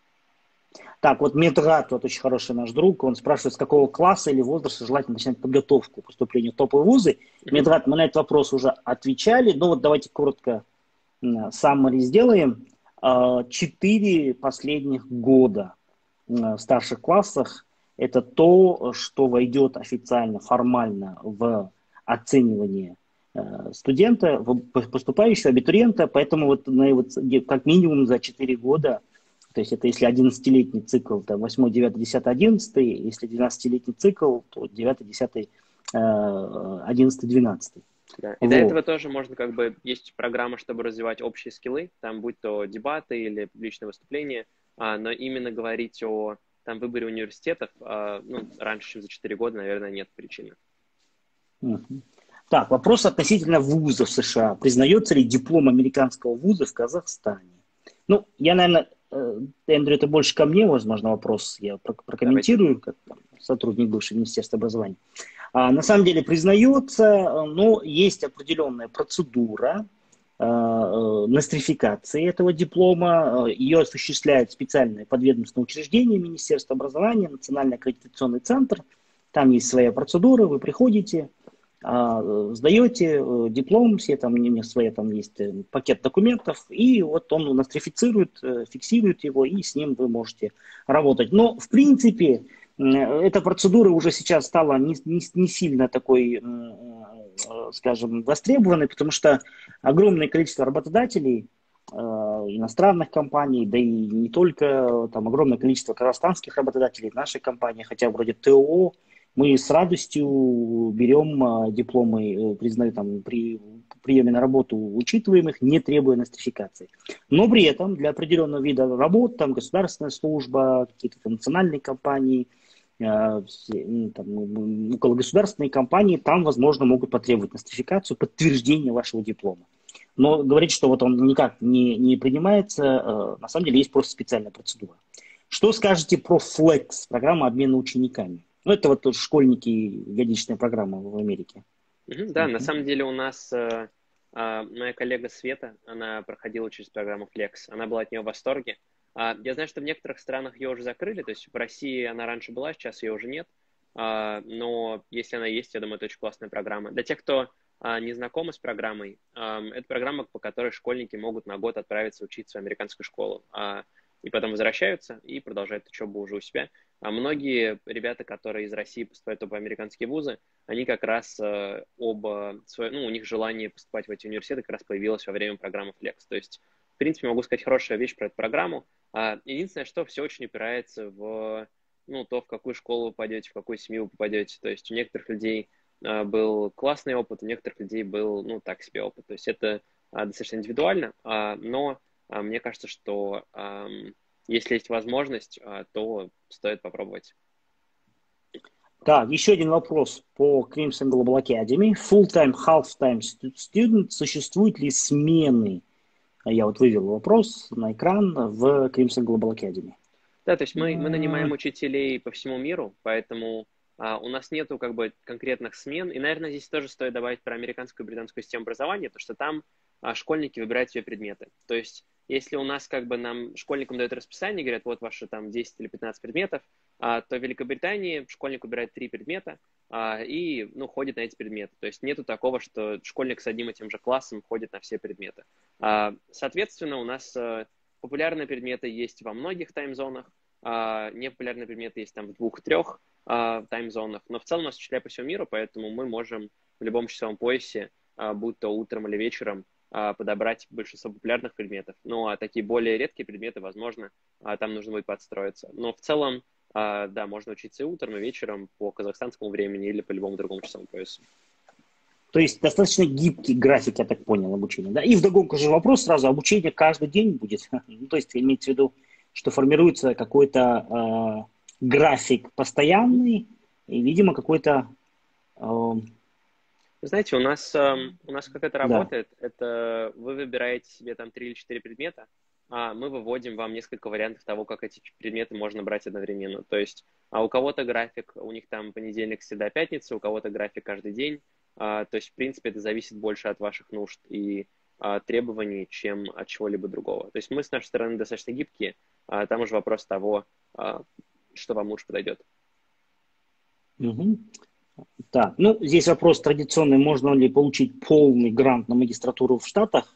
Так, вот Медрат, вот очень хороший наш друг, он спрашивает, с какого класса или возраста желательно начинать подготовку к поступлению в топовые вузы. Мгм. Медрат, мы на этот вопрос уже отвечали, но вот давайте коротко саммари сделаем. А, Четыре последних года в старших классах это то, что войдет официально, формально в оценивание э, студента, в- поступающего абитуриента, поэтому вот, на- вот как минимум за четыре года, то есть это если одиннадцатилетний цикл, то восьмой, девятый, десятый, одиннадцатый, если двенадцатилетний цикл, то девятый, десятый, одиннадцатый, двенадцатый. Да. И до этого Вот. тоже можно как бы, есть программа, чтобы развивать общие скиллы, там будь то дебаты или публичное выступление, а, но именно говорить о там, выборе университетов, а, ну, раньше, чем за четыре года, наверное, нет причины. Мгм. Так, вопрос относительно вузов США. Признается ли диплом американского вуза в Казахстане? Ну, я, наверное, э, Эндрю, это больше ко мне, возможно, вопрос я про- Давайте. прокомментирую, как там, сотрудник бывшего Министерства образования. А, на самом деле признается, э, но есть определенная процедура э, э, нострификации этого диплома. Э, Ее осуществляет специальное подведомственное учреждение Министерства образования, Национальный аккредитационный центр. Там есть своя процедура, вы приходите, а, э, сдаете э, диплом, все там, не, не свои, там есть э, пакет документов, и вот он нострифицирует, э, фиксирует его, и с ним вы можете работать. Но, в принципе, э, эта процедура уже сейчас стала не, не, не сильно такой, э, э, скажем, востребованной, потому что огромное количество работодателей, э, иностранных компаний, да и не только, там огромное количество казахстанских работодателей в нашей компании, хотя вроде ТО, мы с радостью берем а, дипломы, э, признаю, там, при приеме на работу учитываем их, не требуя нострификации. Но при этом для определенного вида работ, там, государственная служба, какие-то там национальные компании, э, все, ну, там, около государственной компании, там, возможно, могут потребовать нострификацию, подтверждение вашего диплома. Но говорить, что вот он никак не, не принимается, э, на самом деле есть просто специальная процедура. Что скажете про Flex, программа обмена учениками? Ну, это вот тоже школьники, годичная программа в Америке. Мгм. Да, на Мгм. самом деле у нас э, а, моя коллега Света, она проходила через программу Flex, она была от нее в восторге. А, я знаю, что в некоторых странах ее уже закрыли, то есть в России она раньше была, сейчас ее уже нет. а, но если она есть, я думаю, это очень классная программа. Для тех, кто а, не знакомы с программой, а, это программа, по которой школьники могут на год отправиться учиться в американскую школу, а, и потом возвращаются и продолжают учебу уже у себя. А многие ребята, которые из России поступают в американские вузы, они как раз э, оба, свое, ну, у них желание поступать в эти университеты как раз появилось во время программы Flex. То есть, в принципе, могу сказать хорошая вещь про эту программу. А, единственное, что все очень упирается в ну, то, в какую школу вы попадете, в какую семью вы попадете. То есть у некоторых людей а, был классный опыт, у некоторых людей был, ну, так себе опыт. То есть это а, достаточно индивидуально, а, но а, мне кажется, что а, если есть возможность, а, то стоит попробовать. Так, еще один вопрос по Crimson Global Academy. Full-time, half-time student. Существуют ли смены? Я вот вывел вопрос на экран в Crimson Global Academy. Да, то есть мы, мы нанимаем учителей по всему миру, поэтому а, у нас нету как бы конкретных смен. И, наверное, здесь тоже стоит добавить про американскую и британскую систему образования, потому что там а, школьники выбирают себе предметы. То есть если у нас как бы нам школьникам дают расписание, говорят, вот ваши там десять или пятнадцать предметов, а, то в Великобритании школьник выбирает три предмета а, и ну, ходит на эти предметы. То есть нету такого, что школьник с одним и тем же классом ходит на все предметы. А, соответственно, у нас а, популярные предметы есть во многих таймзонах, а, непопулярные предметы есть там в двух-трех а, таймзонах, но в целом у нас учителя по всему миру, поэтому мы можем в любом часовом поясе, а, будь то утром или вечером, а, подобрать большинство популярных предметов. Ну, а такие более редкие предметы, возможно, а, там нужно будет подстроиться. Но в целом, а, да, можно учиться и утром, и вечером по казахстанскому времени или по любому другому часовому поясу. То есть достаточно гибкий график, я так понял, обучения. Да? И вдогонку же вопрос сразу, обучение каждый день будет? Ну, то есть имеется в виду, что формируется какой-то э, график постоянный, и, видимо, какой-то... Э, Знаете, у нас, э, у нас как это работает, да. это вы выбираете себе там три или четыре предмета, а мы выводим вам несколько вариантов того, как эти предметы можно брать одновременно. То есть а у кого-то график, у них там понедельник, среда, пятница, у кого-то график каждый день. А, то есть, в принципе, это зависит больше от ваших нужд и а, требований, чем от чего-либо другого. То есть мы с нашей стороны достаточно гибкие, а там уже вопрос того, а, что вам лучше подойдет. Угу. Так, ну, здесь вопрос традиционный, можно ли получить полный грант на магистратуру в Штатах?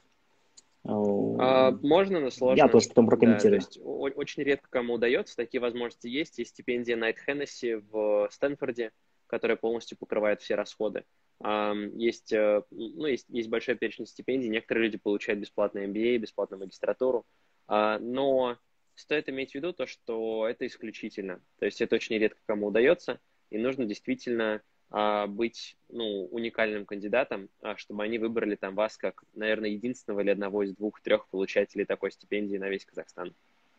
А, можно, но сложно. Я тоже потом прокомментирую. Да, то есть очень редко кому удается, такие возможности есть. Есть стипендия Найт Хеннесси в Стэнфорде, которая полностью покрывает все расходы. Есть, ну, есть, есть большой перечень стипендий, некоторые люди получают бесплатный эм би эй, бесплатную магистратуру, но стоит иметь в виду то, что это исключительно, то есть это очень редко кому удается, и нужно действительно быть ну, уникальным кандидатом, чтобы они выбрали там вас как, наверное, единственного или одного из двух-трех получателей такой стипендии на весь Казахстан.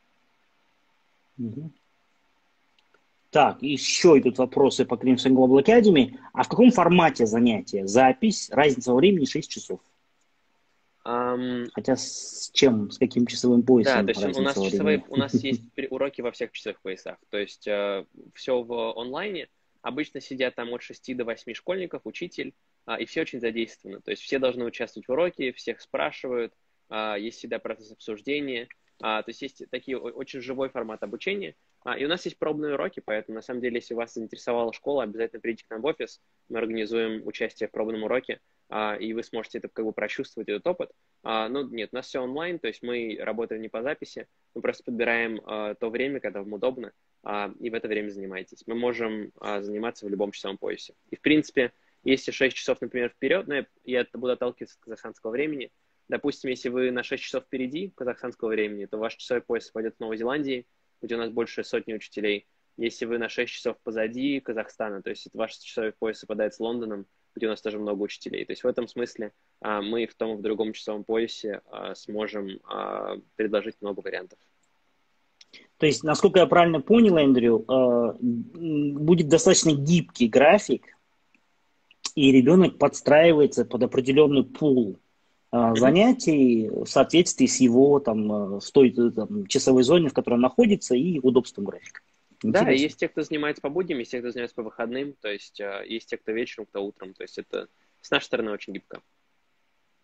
Угу. Так, еще идут вопросы по Crimson Global Academy. А в каком формате занятия? Запись, разница во времени шесть часов. Um, Хотя с чем, с каким часовым поясом? Да, то есть у нас, часовые, у нас есть уроки во всех часовых поясах. То есть э, все в онлайне. Обычно сидят там от шести до восьми школьников, учитель, э, и все очень задействованы. То есть все должны участвовать в уроке, всех спрашивают, э, есть всегда процесс обсуждения. Э, то есть есть такие очень живой формат обучения. А, и у нас есть пробные уроки, поэтому, на самом деле, если вас заинтересовала школа, обязательно придите к нам в офис, мы организуем участие в пробном уроке, а, и вы сможете это как бы прочувствовать, этот опыт. А, ну, нет, у нас все онлайн, то есть мы работаем не по записи, мы просто подбираем а, то время, когда вам удобно, а, и в это время занимаетесь. Мы можем а, заниматься в любом часовом поясе. И, в принципе, если шесть часов, например, вперед, ну, я, я буду отталкиваться от казахстанского времени, допустим, если вы на шесть часов впереди казахстанского времени, то ваш часовой пояс пойдет в Новой Зеландии, где у нас больше сотни учителей. Если вы на шесть часов позади Казахстана, то есть ваш часовой пояс совпадает с Лондоном, где у нас тоже много учителей. То есть в этом смысле а, мы в том и в другом часовом поясе а, сможем а, предложить много вариантов. То есть, насколько я правильно понял, Эндрю, э, будет достаточно гибкий график, и ребенок подстраивается под определенный пул э, занятий в соответствии с его там, с той там, часовой зоне, в которой он находится, и удобством графика. Интересно. Да, есть те, кто занимается по будням, есть те, кто занимается по выходным, то есть есть те, кто вечером, кто утром. То есть это с нашей стороны очень гибко.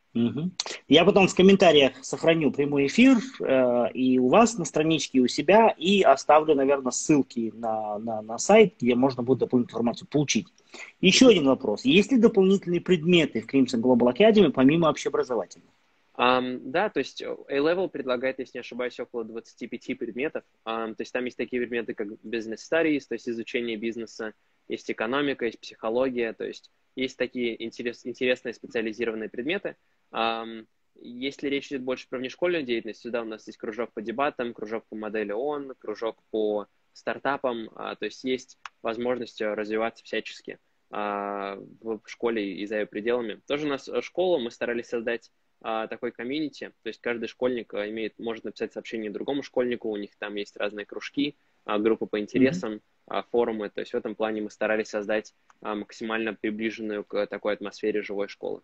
Мгм. Я потом в комментариях сохраню прямой эфир э, и у вас на страничке, и у себя, и оставлю, наверное, ссылки на, на, на сайт, где можно будет дополнительную информацию получить. Еще Мгм. один вопрос. Есть ли дополнительные предметы в Crimson Global Academy помимо общеобразовательных? Ам, да, то есть A-Level предлагает, если не ошибаюсь, около двадцати пяти предметов. Ам, то есть там есть такие предметы, как Business Studies, то есть изучение бизнеса, есть экономика, есть психология, то есть есть такие интерес, интересные специализированные предметы. Ам, если речь идет больше про внешкольную деятельность, сюда у нас есть кружок по дебатам, кружок по модели ООН, кружок по стартапам, а, то есть есть возможность э, развиваться всячески а, в школе и за ее пределами. Тоже у нас э, школа, мы старались создать а, такой комьюнити, то есть каждый школьник а, имеет, может написать сообщение другому школьнику, у них там есть разные кружки, а, группы по Мгм. интересам, а, форумы, то есть в этом плане мы старались создать а, максимально приближенную к такой атмосфере живой школы.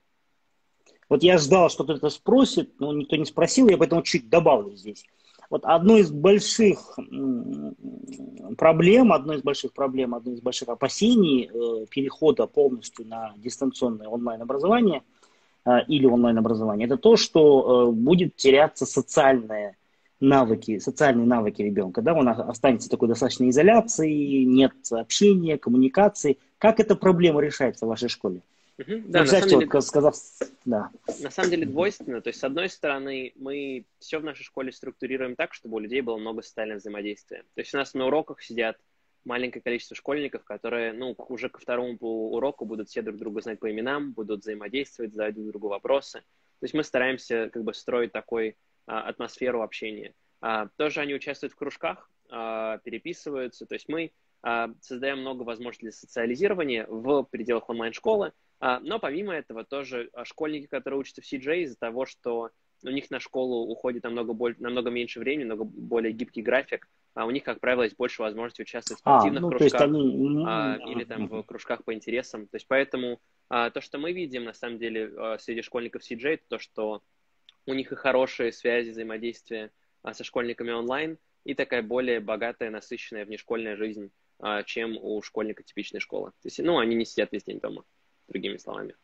Вот я ждал, что кто-то спросит, но никто не спросил, я поэтому чуть добавлю здесь. Вот одно из больших м, проблем, одно из больших проблем, одно из больших опасений э, перехода полностью на дистанционное онлайн-образование э, или онлайн-образование, это то, что э, будет теряться социальные навыки, социальные навыки ребенка. Да? Он останется в такой достаточной изоляции, нет общения, коммуникации. Как эта проблема решается в вашей школе? Мгм. Ну, Да, на самом представьте, деле вот сказав, да. На самом деле Мгм. двойственно. То есть, с одной стороны, мы все в нашей школе структурируем так, чтобы у людей было много социального взаимодействия. То есть у нас на уроках сидят маленькое количество школьников, которые, ну, уже ко второму уроку будут все друг друга знать по именам, будут взаимодействовать, задать друг другу вопросы. То есть мы стараемся как бы строить такой а, атмосферу общения. А, тоже они участвуют в кружках, а, переписываются. То есть мы а, создаем много возможностей для социализирования в пределах онлайн-школы. А, но помимо этого тоже а, школьники, которые учатся в си джей, из-за того, что у них на школу уходит намного, боль, намного меньше времени, намного более гибкий график, а у них, как правило, есть больше возможностей участвовать в А, спортивных ну, то есть кружках они... м, а, или там в мгм. кружках по интересам. То есть поэтому а, то, что мы видим, на самом деле, а, среди школьников си джей, это то, что у них и хорошие связи, взаимодействия а, со школьниками онлайн, и такая более богатая, насыщенная внешкольная жизнь, а, чем у школьника типичной школы. То есть, ну, они не сидят весь день дома, другими словами.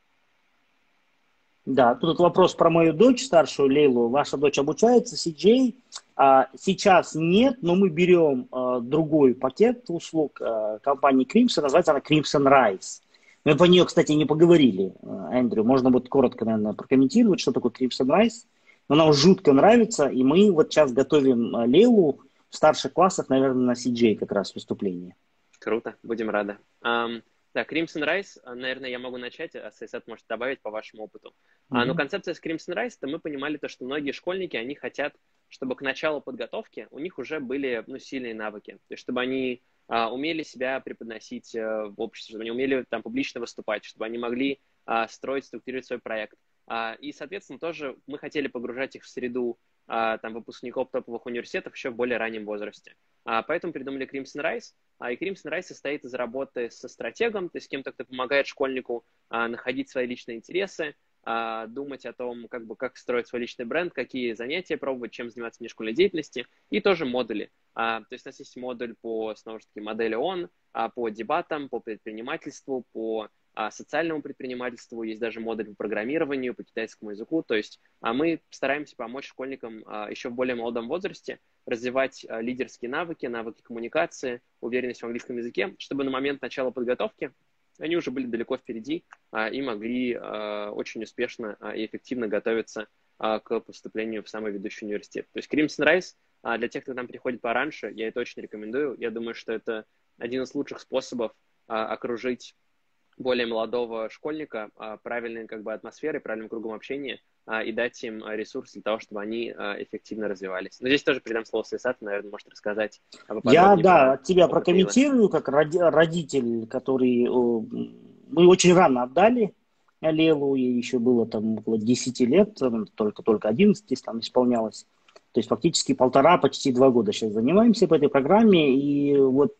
Да, тут вопрос про мою дочь, старшую Лейлу. Ваша дочь обучается си джей. А, сейчас нет, но мы берем а, другой пакет услуг а, компании Crimson. Называется она Crimson Rise. Мы по нее, кстати, не поговорили, а, Эндрю. Можно будет коротко, наверное, прокомментировать, что такое Crimson Rise. Но нам жутко нравится, и мы вот сейчас готовим а, Лейлу в старших классах, наверное, на си джей как раз выступление. Круто, будем рады. Um, да, Crimson Rise, наверное, я могу начать, а Сайсет может добавить по вашему опыту. А, но Мгм. концепция с Crimson Rise, то мы понимали то, что многие школьники, они хотят, чтобы к началу подготовки у них уже были, ну, сильные навыки. То есть, чтобы они а, умели себя преподносить а, в обществе, чтобы они умели там публично выступать, чтобы они могли а, строить, структурировать свой проект. А, и, соответственно, тоже мы хотели погружать их в среду а, там, выпускников топовых университетов еще в более раннем возрасте. А, поэтому придумали Crimson Rise. А, и Crimson Rise состоит из работы со стратегом, то есть кем-то, кто помогает школьнику а, находить свои личные интересы, а, думать о том, как бы, как строить свой личный бренд, какие занятия пробовать, чем заниматься в внешкольной деятельности, и тоже модули. А, то есть у нас есть модуль по, снова же таки, модели ООН, а, по дебатам, по предпринимательству, по а, социальному предпринимательству, есть даже модуль по программированию, по китайскому языку. То есть а, мы стараемся помочь школьникам а, еще в более молодом возрасте развивать а, лидерские навыки, навыки коммуникации, уверенность в английском языке, чтобы на момент начала подготовки они уже были далеко впереди а, и могли а, очень успешно а, и эффективно готовиться а, к поступлению в самый ведущий университет. То есть Crimson Rise, а, для тех, кто там приходит пораньше, я это очень рекомендую. Я думаю, что это один из лучших способов а, окружить более молодого школьника а, правильной как бы атмосферой, правильным кругом общения а, и дать им ресурс для того, чтобы они а, эффективно развивались. Но здесь тоже передам слово Сайсату, наверное, может рассказать а, Я, поподробнее да, про от тебя опыт Лейлы. прокомментирую, как роди- родитель, который... э, Мы очень рано отдали Лелу, ей еще было там около десяти лет, только-только одиннадцать здесь там исполнялось. То есть фактически полтора, почти два года сейчас занимаемся по этой программе, и вот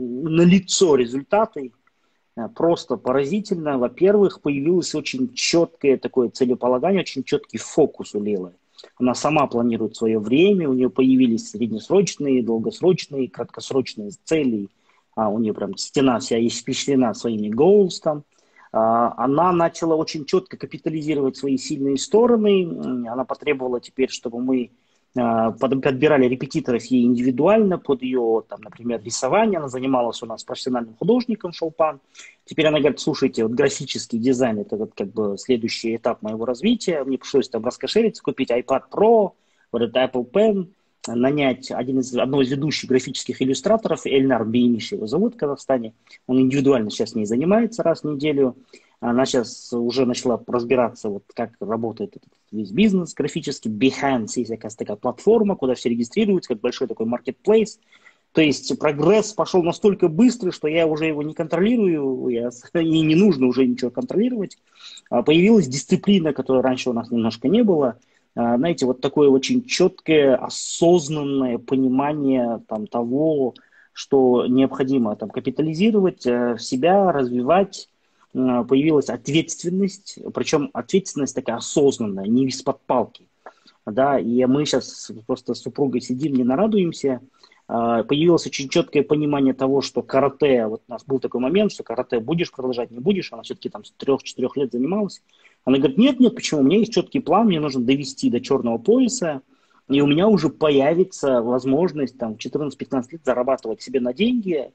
налицо результаты э, просто поразительно. Во-первых, появилось очень четкое такое целеполагание, очень четкий фокус у Лелы. Она сама планирует свое время, у нее появились среднесрочные, долгосрочные, краткосрочные цели. А у нее прям стена вся испещрена своими goals там. она начала очень четко капитализировать свои сильные стороны. Она потребовала теперь, чтобы мы подбирали репетиторов ей индивидуально под ее, там, например, рисование. Она занималась у нас профессиональным художником Шолпан. Теперь она говорит, слушайте, вот графический дизайн – это вот как бы следующий этап моего развития. Мне пришлось там раскошелиться, купить iPad Pro, вот это Apple Pen, нанять один из, одного из ведущих графических иллюстраторов, Эльнар Бейниш его зовут в Казахстане. Он индивидуально сейчас с ней занимается раз в неделю. Она сейчас уже начала разбираться, вот как работает этот весь бизнес графический. Behance есть, оказывается, такая платформа, куда все регистрируются, как большой такой marketplace. То есть прогресс пошел настолько быстрый, что я уже его не контролирую, я, и не нужно уже ничего контролировать. Появилась дисциплина, которой раньше у нас немножко не было. Знаете, вот такое очень четкое, осознанное понимание там, того, что необходимо там, капитализировать себя, развивать. Появилась ответственность, причем ответственность такая осознанная, не из-под палки. Да, и мы сейчас просто с супругой сидим, не нарадуемся. Появилось очень четкое понимание того, что карате, вот у нас был такой момент, что карате будешь продолжать, не будешь, она все-таки там с трех-четырех лет занималась. Она говорит, нет, нет, почему, у меня есть четкий план, мне нужно довести до черного пояса, и у меня уже появится возможность там в четырнадцать-пятнадцать лет зарабатывать себе на деньги,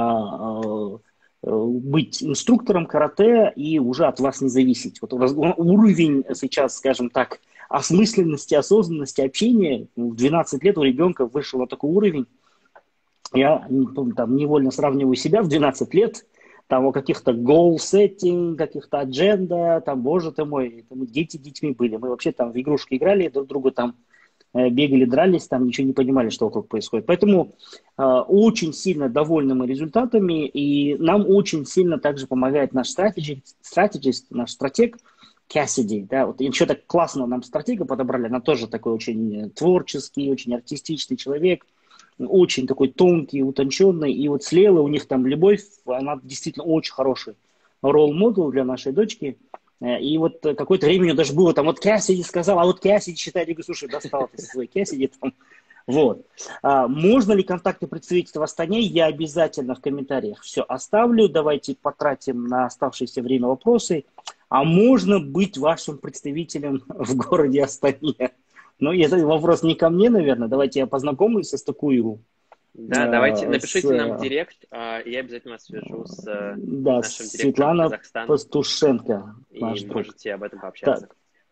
быть инструктором карате и уже от вас не зависеть. Вот уровень сейчас, скажем так, осмысленности, осознанности общения в двенадцать лет у ребенка вышел на такой уровень. Я там, невольно сравниваю себя в двенадцать лет, там о каких-то goal setting, каких-то адженда, там, боже ты мой, мы дети детьми были. Мы вообще там в игрушки играли, друг другу там бегали, дрались, там ничего не понимали, что вокруг происходит. Поэтому э, очень сильно довольны мы результатами, и нам очень сильно также помогает наш стратегист, стратегист наш стратег Кассиди. Да, вот еще так классно нам стратега подобрали, она тоже такой очень творческий, очень артистичный человек, очень такой тонкий, утонченный, и вот слева у них там Любовь, она действительно очень хороший ролл-модел для нашей дочки. И вот какое-то время у него даже было, там, вот Кассиди сказал, а вот Кассиди считает, я говорю, слушай, достал ты свой Кассиди, там, вот. А, можно ли контакты представительства в Астане? Я обязательно в комментариях все оставлю, давайте потратим на оставшееся время вопросы. А можно быть вашим представителем в городе Астане? Ну, это вопрос не ко мне, наверное, давайте я познакомлюсь, состыкую. Да, давайте, напишите с, нам в директ, и я обязательно вас свяжу с да, нашим директором Светлана Казахстана. Пастушенко. И можете об этом пообщаться.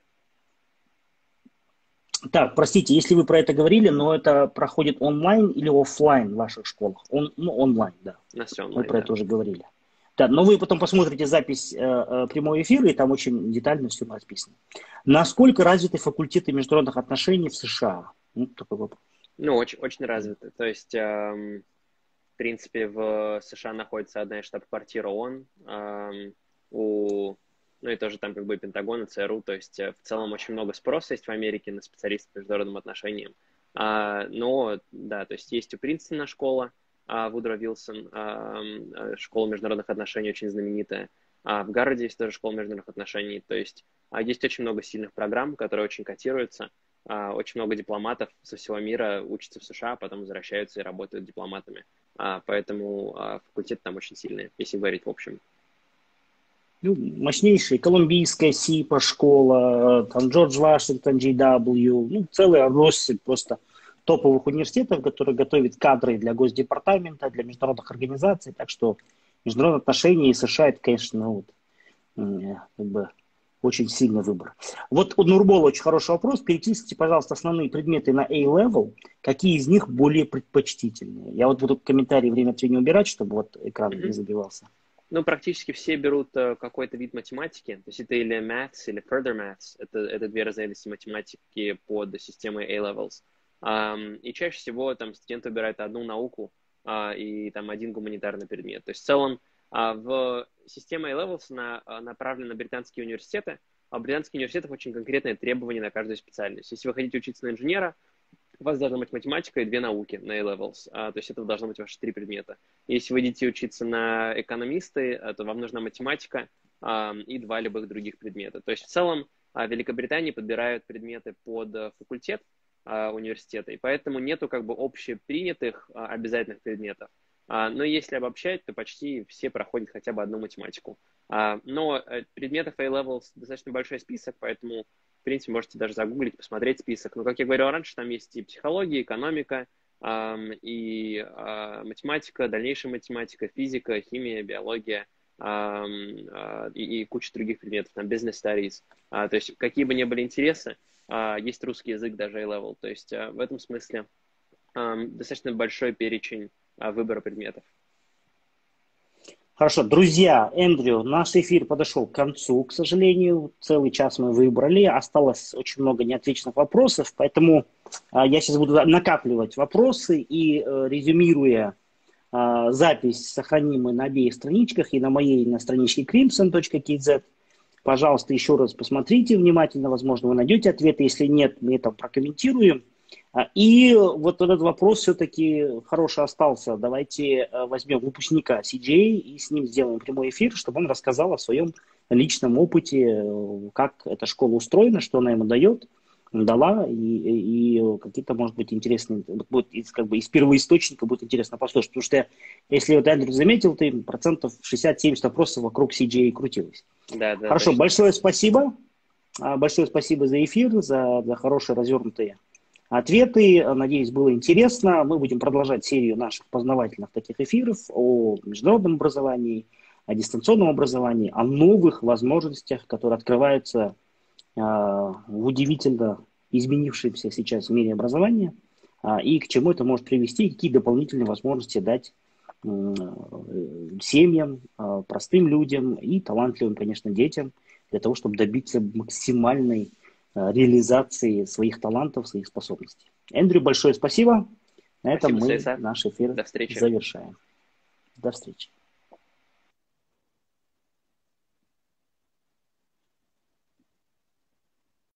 Так. так, простите, если вы про это говорили, но это проходит онлайн или офлайн в ваших школах? Он, ну, онлайн, да. На все онлайн, Мы про да. это уже говорили. Да, но вы потом посмотрите запись э, э, прямого эфира, и там очень детально все расписано. Насколько развиты факультеты международных отношений в США? Ну, такой вопрос. Ну, очень, очень развиты. То есть, эм, в принципе, в США находится одна из штаб-квартир ООН, эм, у, ну и тоже там как бы Пентагон и ЦРУ. То есть, в целом очень много спроса есть в Америке на специалистов по международным отношениям. А, но, да, то есть есть у Принстона школа, а, Вудро Вилсон, а, школа международных отношений очень знаменитая. А в Гарварде есть тоже школа международных отношений. То есть а, есть очень много сильных программ, которые очень котируются. Очень много дипломатов со всего мира учатся в США, потом возвращаются и работают дипломатами. Поэтому факультеты там очень сильные, если говорить в общем. Ну, мощнейшие. Колумбийская СИПа школа, там Джордж Вашингтон, джей дабл ю, ну, целый россыпь просто топовых университетов, которые готовят кадры для Госдепартамента, для международных организаций. Так что международные отношения и США, это, конечно, вот, как бы очень сильный выбор. Вот у Нурбола очень хороший вопрос. Перечислите, пожалуйста, основные предметы на A-level. Какие из них более предпочтительные? Я вот буду комментарии время от времени убирать, чтобы вот экран mm-hmm. не забивался. Ну, практически все берут какой-то вид математики. То есть это или maths, или further maths. Это, это две разновидности математики под системой A-levels. Um, и чаще всего там студенты выбирают одну науку uh, и там один гуманитарный предмет. То есть в целом uh, в системе A-levels на, uh, направлена на британские университеты, а у британских университетов очень конкретные требования на каждую специальность. Если вы хотите учиться на инженера, у вас должна быть математика и две науки на A-levels. Uh, то есть это должно быть ваши три предмета. Если вы идете учиться на экономисты, uh, то вам нужна математика uh, и два любых других предмета. То есть в целом uh, в Великобритании подбирают предметы под uh, факультет университета, и поэтому нету как бы общепринятых а, обязательных предметов. Но если обобщать, то почти все проходят хотя бы одну математику. Но предметов A-Level достаточно большой список, поэтому, в принципе, можете даже загуглить, посмотреть список. Но, как я говорил раньше, там есть и психология, экономика, и математика, дальнейшая математика, физика, химия, биология и, и куча других предметов, там business studies. То есть какие бы ни были интересы, есть русский язык даже A-Level. То есть в этом смысле достаточно большой перечень выбора предметов. Хорошо, друзья, Эндрю, наш эфир подошел к концу, к сожалению. Целый час мы выбрали, осталось очень много неотвеченных вопросов, поэтому а, я сейчас буду накапливать вопросы и, э, резюмируя, а, запись сохраним мы на обеих страничках, и на моей, и на страничке crimson точка кей зет. Пожалуйста, еще раз посмотрите внимательно, возможно, вы найдете ответы, если нет, мы это прокомментируем. И вот этот вопрос все-таки хороший остался. Давайте возьмем выпускника си джи эй и с ним сделаем прямой эфир, чтобы он рассказал о своем личном опыте, как эта школа устроена, что она ему дает, дала, и, и какие-то, может быть, интересные, будет из, как бы из первоисточника будет интересно послушать. Потому что, если вот Эндрю заметил, ты процентов шестьдесят-семьдесят вопросов вокруг си джи эй крутилось. Да, да, Хорошо, точно. большое спасибо. Большое спасибо за эфир, за, за хорошие развернутые ответы. Надеюсь, было интересно. Мы будем продолжать серию наших познавательных таких эфиров о международном образовании, о дистанционном образовании, о новых возможностях, которые открываются э, в удивительно изменившемся сейчас в мире образования, э, и к чему это может привести, и какие дополнительные возможности дать э, семьям, э, простым людям и талантливым, конечно, детям, для того, чтобы добиться максимальной реализации своих талантов, своих способностей. Эндрю, большое спасибо. На этом Спасибо, мы Сайса. наш эфир До встречи. завершаем. До встречи.